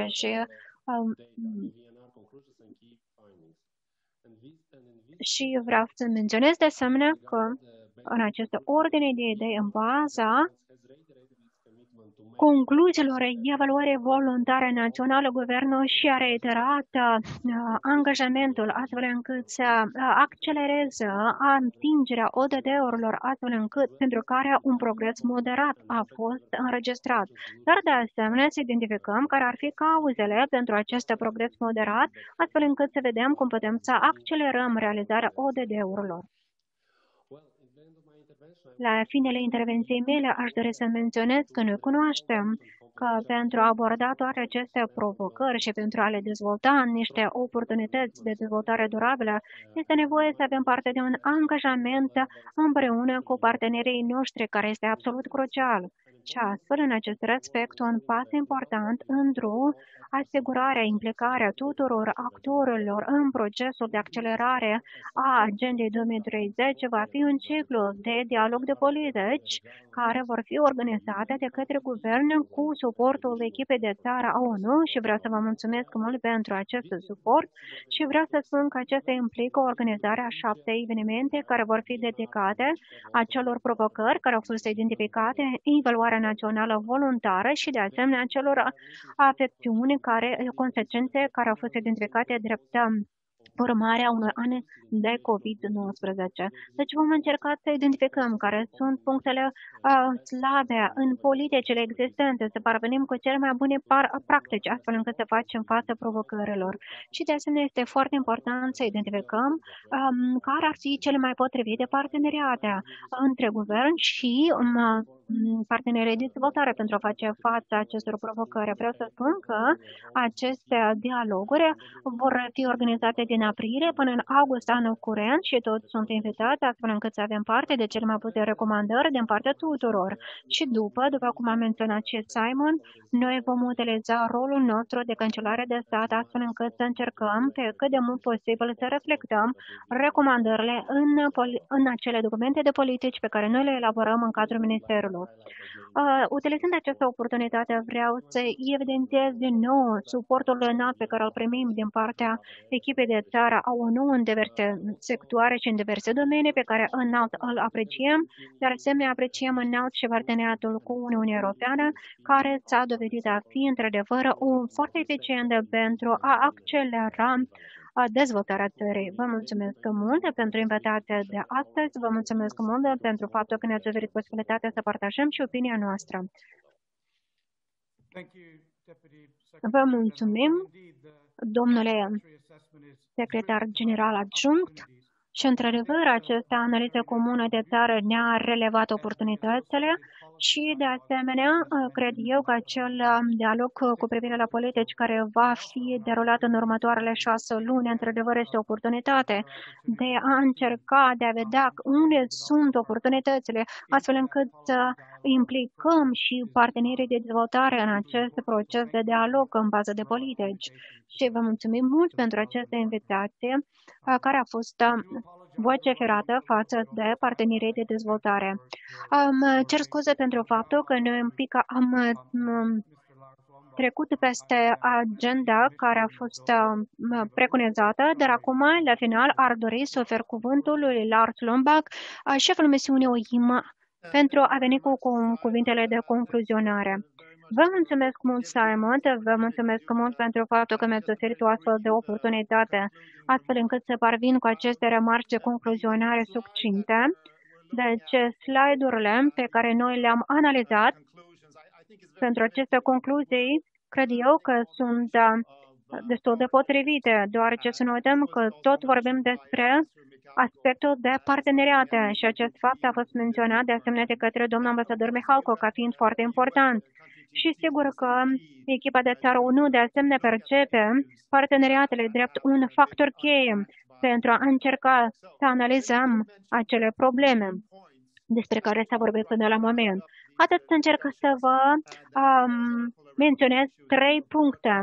și vreau să menționez de asemenea că în aceste ordine de idei, în baza concluziilor evaluării voluntare naționale, guvernul și-a reiterat angajamentul astfel încât să accelereze atingerea ODD-urilor, astfel încât pentru care un progres moderat a fost înregistrat. Dar de asemenea să identificăm care ar fi cauzele pentru acest progres moderat, astfel încât să vedem cum putem să accelerăm realizarea ODD-urilor. La finele intervenției mele aș dori să menționez că noi cunoaștem că pentru a aborda toate aceste provocări și pentru a le dezvolta niște oportunități de dezvoltare durabilă, este nevoie să avem parte de un angajament împreună cu partenerii noștri, care este absolut crucial. Și astfel, în acest respect, un pas important într-o asigurarea, implicarea tuturor actorilor în procesul de accelerare a agendei 2030 va fi un ciclu de dialog de politici care vor fi organizate de către guvern cu suportul echipei de țară a ONU și vreau să vă mulțumesc mult pentru acest suport și vreau să spun că acesta implică organizarea 7 evenimente care vor fi dedicate acelor provocări care au fost identificate, evaluarea națională voluntară și de asemenea acelor afecțiuni consecințe care au fost identificate drept urmarea unui an de COVID-19. Deci vom încerca să identificăm care sunt punctele slabe în politicile existente, să parvenim cu cele mai bune practici, astfel încât să facem față provocărilor. Și de asemenea este foarte important să identificăm care ar fi cele mai potrivite parteneriate între guvern și partenerii de dezvoltare pentru a face față acestor provocări. Vreau să spun că aceste dialoguri vor fi organizate din aprilie până în august anul curent și toți sunt invitați astfel încât să avem parte de cele mai bune recomandări din partea tuturor. Și după cum a menționat și Simon, noi vom utiliza rolul nostru de cancelare de stat astfel încât să încercăm pe cât de mult posibil să reflectăm recomandările în acele documente de politici pe care noi le elaborăm în cadrul Ministerului. Utilizând această oportunitate, vreau să evidențiez din nou suportul înalt pe care îl primim din partea echipei de țară a ONU în diverse sectoare și în diverse domenii pe care înalt îl apreciem, dar asemenea apreciem înalt și parteneriatul cu Uniunea Europeană, care s-a dovedit a fi într-adevăr foarte eficient pentru a accelera dezvoltarea țării. Vă mulțumesc mult pentru invitația de astăzi, vă mulțumesc mult pentru faptul că ne-ați oferit posibilitatea să partajăm și opinia noastră. Vă mulțumim, domnule secretar general adjunct. Și, într-adevăr, această analiză comună de țară ne-a relevat oportunitățile și, de asemenea, cred eu că acel dialog cu privire la politici care va fi derulat în următoarele 6 luni, într-adevăr, este o oportunitate de a încerca, de a vedea unde sunt oportunitățile, astfel încât să implicăm și partenerii de dezvoltare în acest proces de dialog în bază de politici. Și vă mulțumim mult pentru această invitație care a fost voce ferată față de partenerii de dezvoltare. Cer scuze pentru faptul că noi un pic am trecut peste agenda care a fost preconizată, dar acum, la final, ar dori să ofer cuvântul lui Lars Lombach, șeful misiunii OIM, pentru a veni cu cuvintele de concluzionare. Vă mulțumesc mult, Simon, vă mulțumesc mult pentru faptul că mi-ați oferit o astfel de oportunitate, astfel încât să parvin cu aceste remarci de concluzionare succinte. Deci, slide-urile pe care noi le-am analizat pentru aceste concluzii, cred eu că sunt destul de potrivite, deoarece să nu uităm că tot vorbim despre aspectul de parteneriate și acest fapt a fost menționat de asemenea de către domnul ambasador Mihalco ca fiind foarte important. Și sigur că echipa de țară ONU de asemenea percepe parteneriatele drept un factor cheie pentru a încerca să analizăm acele probleme despre care s-a vorbit până la moment. Haideți să încerc să vă menționez 3 puncte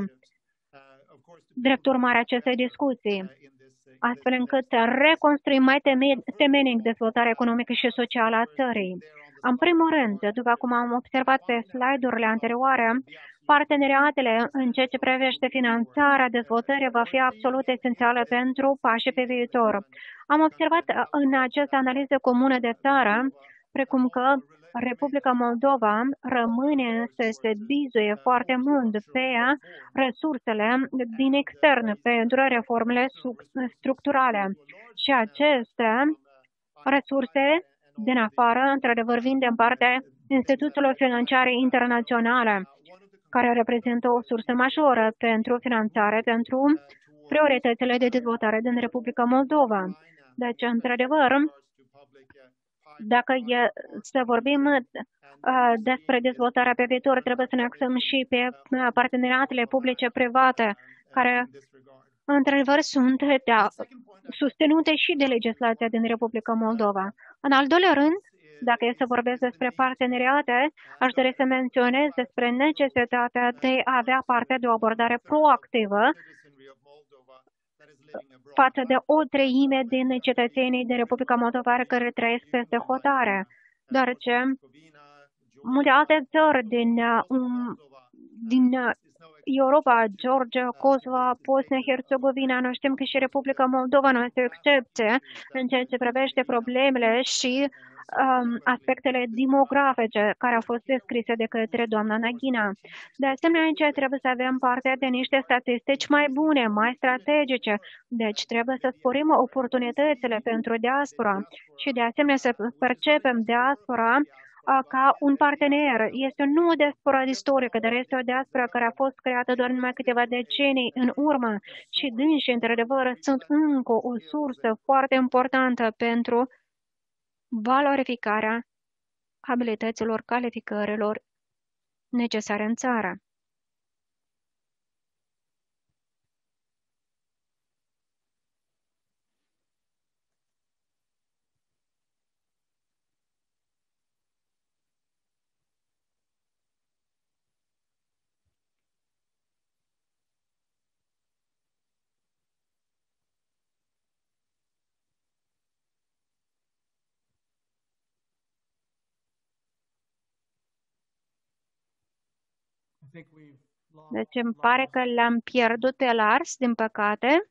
drept urmare acestei discuții, astfel încât să reconstruim mai temenic dezvoltarea economică și socială a țării. În primul rând, după cum am observat pe slide-urile anterioare, parteneriatele în ceea ce privește finanțarea dezvoltării va fi absolut esențială pentru pașii pe viitor. Am observat în această analiză comună de țară, precum că Republica Moldova rămâne să se bizuie foarte mult pe resursele din extern pentru reformele structurale. Și aceste resurse din afară, într-adevăr, vin din partea instituțiilor financiare internaționale, care reprezintă o sursă majoră pentru finanțare pentru prioritățile de dezvoltare din Republica Moldova. Deci, într-adevăr, dacă e să vorbim despre dezvoltarea pe viitor, trebuie să ne axăm și pe parteneriatele publice-private, care într-adevăr sunt susținute și de legislația din Republica Moldova. În al doilea rând, dacă e să vorbesc despre parteneriate, aș dori să menționez despre necesitatea de a avea parte de o abordare proactivă față de o treime din cetățenii din Republica Moldova care trăiesc peste hotare, deoarece multe alte țări din Europa, Georgia, Kosovo, Bosnia-Herzegovina, noi știm că și Republica Moldova nu este o excepție în ceea ce privește problemele și aspectele demografice care au fost descrise de către doamna Naghina. De asemenea, aici trebuie să avem parte de niște statistici mai bune, mai strategice. Deci trebuie să sporim oportunitățile pentru diaspora și de asemenea să percepem diaspora ca un partener. Este o nouă diaspora istorică, dar este o diaspora care a fost creată doar numai câteva decenii în urmă și dânsii, într-adevăr, sunt încă o sursă foarte importantă pentru valorificarea abilităților, calificărilor necesare în țară. Deci îmi pare că l-am pierdut pe Lars, din păcate.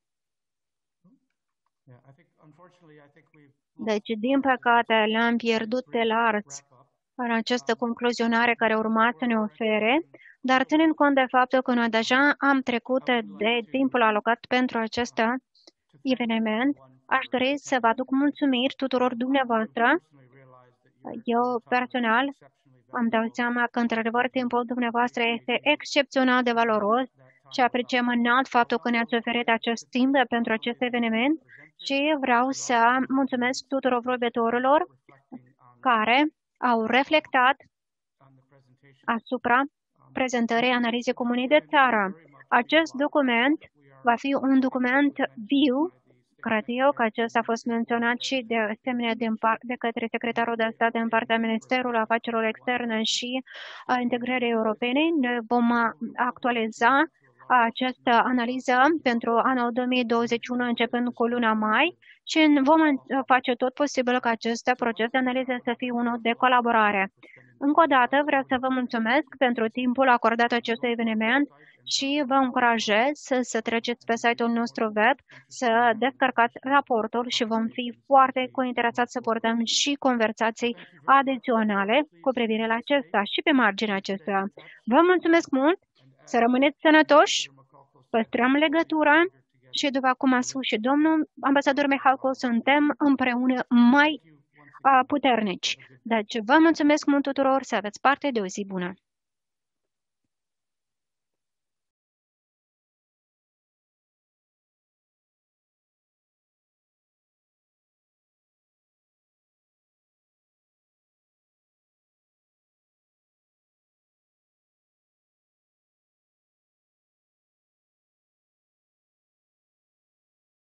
Deci, din păcate, l-am pierdut pe Lars în această concluzionare care urma să ne ofere, dar ținând cont de faptul că noi deja am trecut de timpul alocat pentru acest eveniment, aș dori să vă aduc mulțumiri tuturor dumneavoastră. Eu, personal, îmi dau seama că, într-adevăr, timpul dumneavoastră este excepțional de valoros și apreciem înalt faptul că ne-ați oferit acest timp pentru acest eveniment și vreau să mulțumesc tuturor vorbitorilor care au reflectat asupra prezentării analizei comunei de țară. Acest document va fi un document viu. Cred eu că acesta a fost menționat și de asemenea de către secretarul de stat din partea Ministerului Afacerilor Externe și a Integrării Europene. Ne vom actualiza această analiză pentru anul 2021 începând cu luna mai și vom face tot posibil ca acest proces de analiză să fie unul de colaborare. Încă o dată vreau să vă mulțumesc pentru timpul acordat acestui eveniment și vă încurajez să treceți pe site-ul nostru web, să descărcați raportul și vom fi foarte interesați să portăm și conversații adiționale cu privire la acesta și pe marginea acestuia. Vă mulțumesc mult, să rămâneți sănătoși, păstrăm legătura și după cum a spus și domnul ambasador Mihalkov, suntem împreună mai puternici. Deci vă mulțumesc mult tuturor, să aveți parte de o zi bună.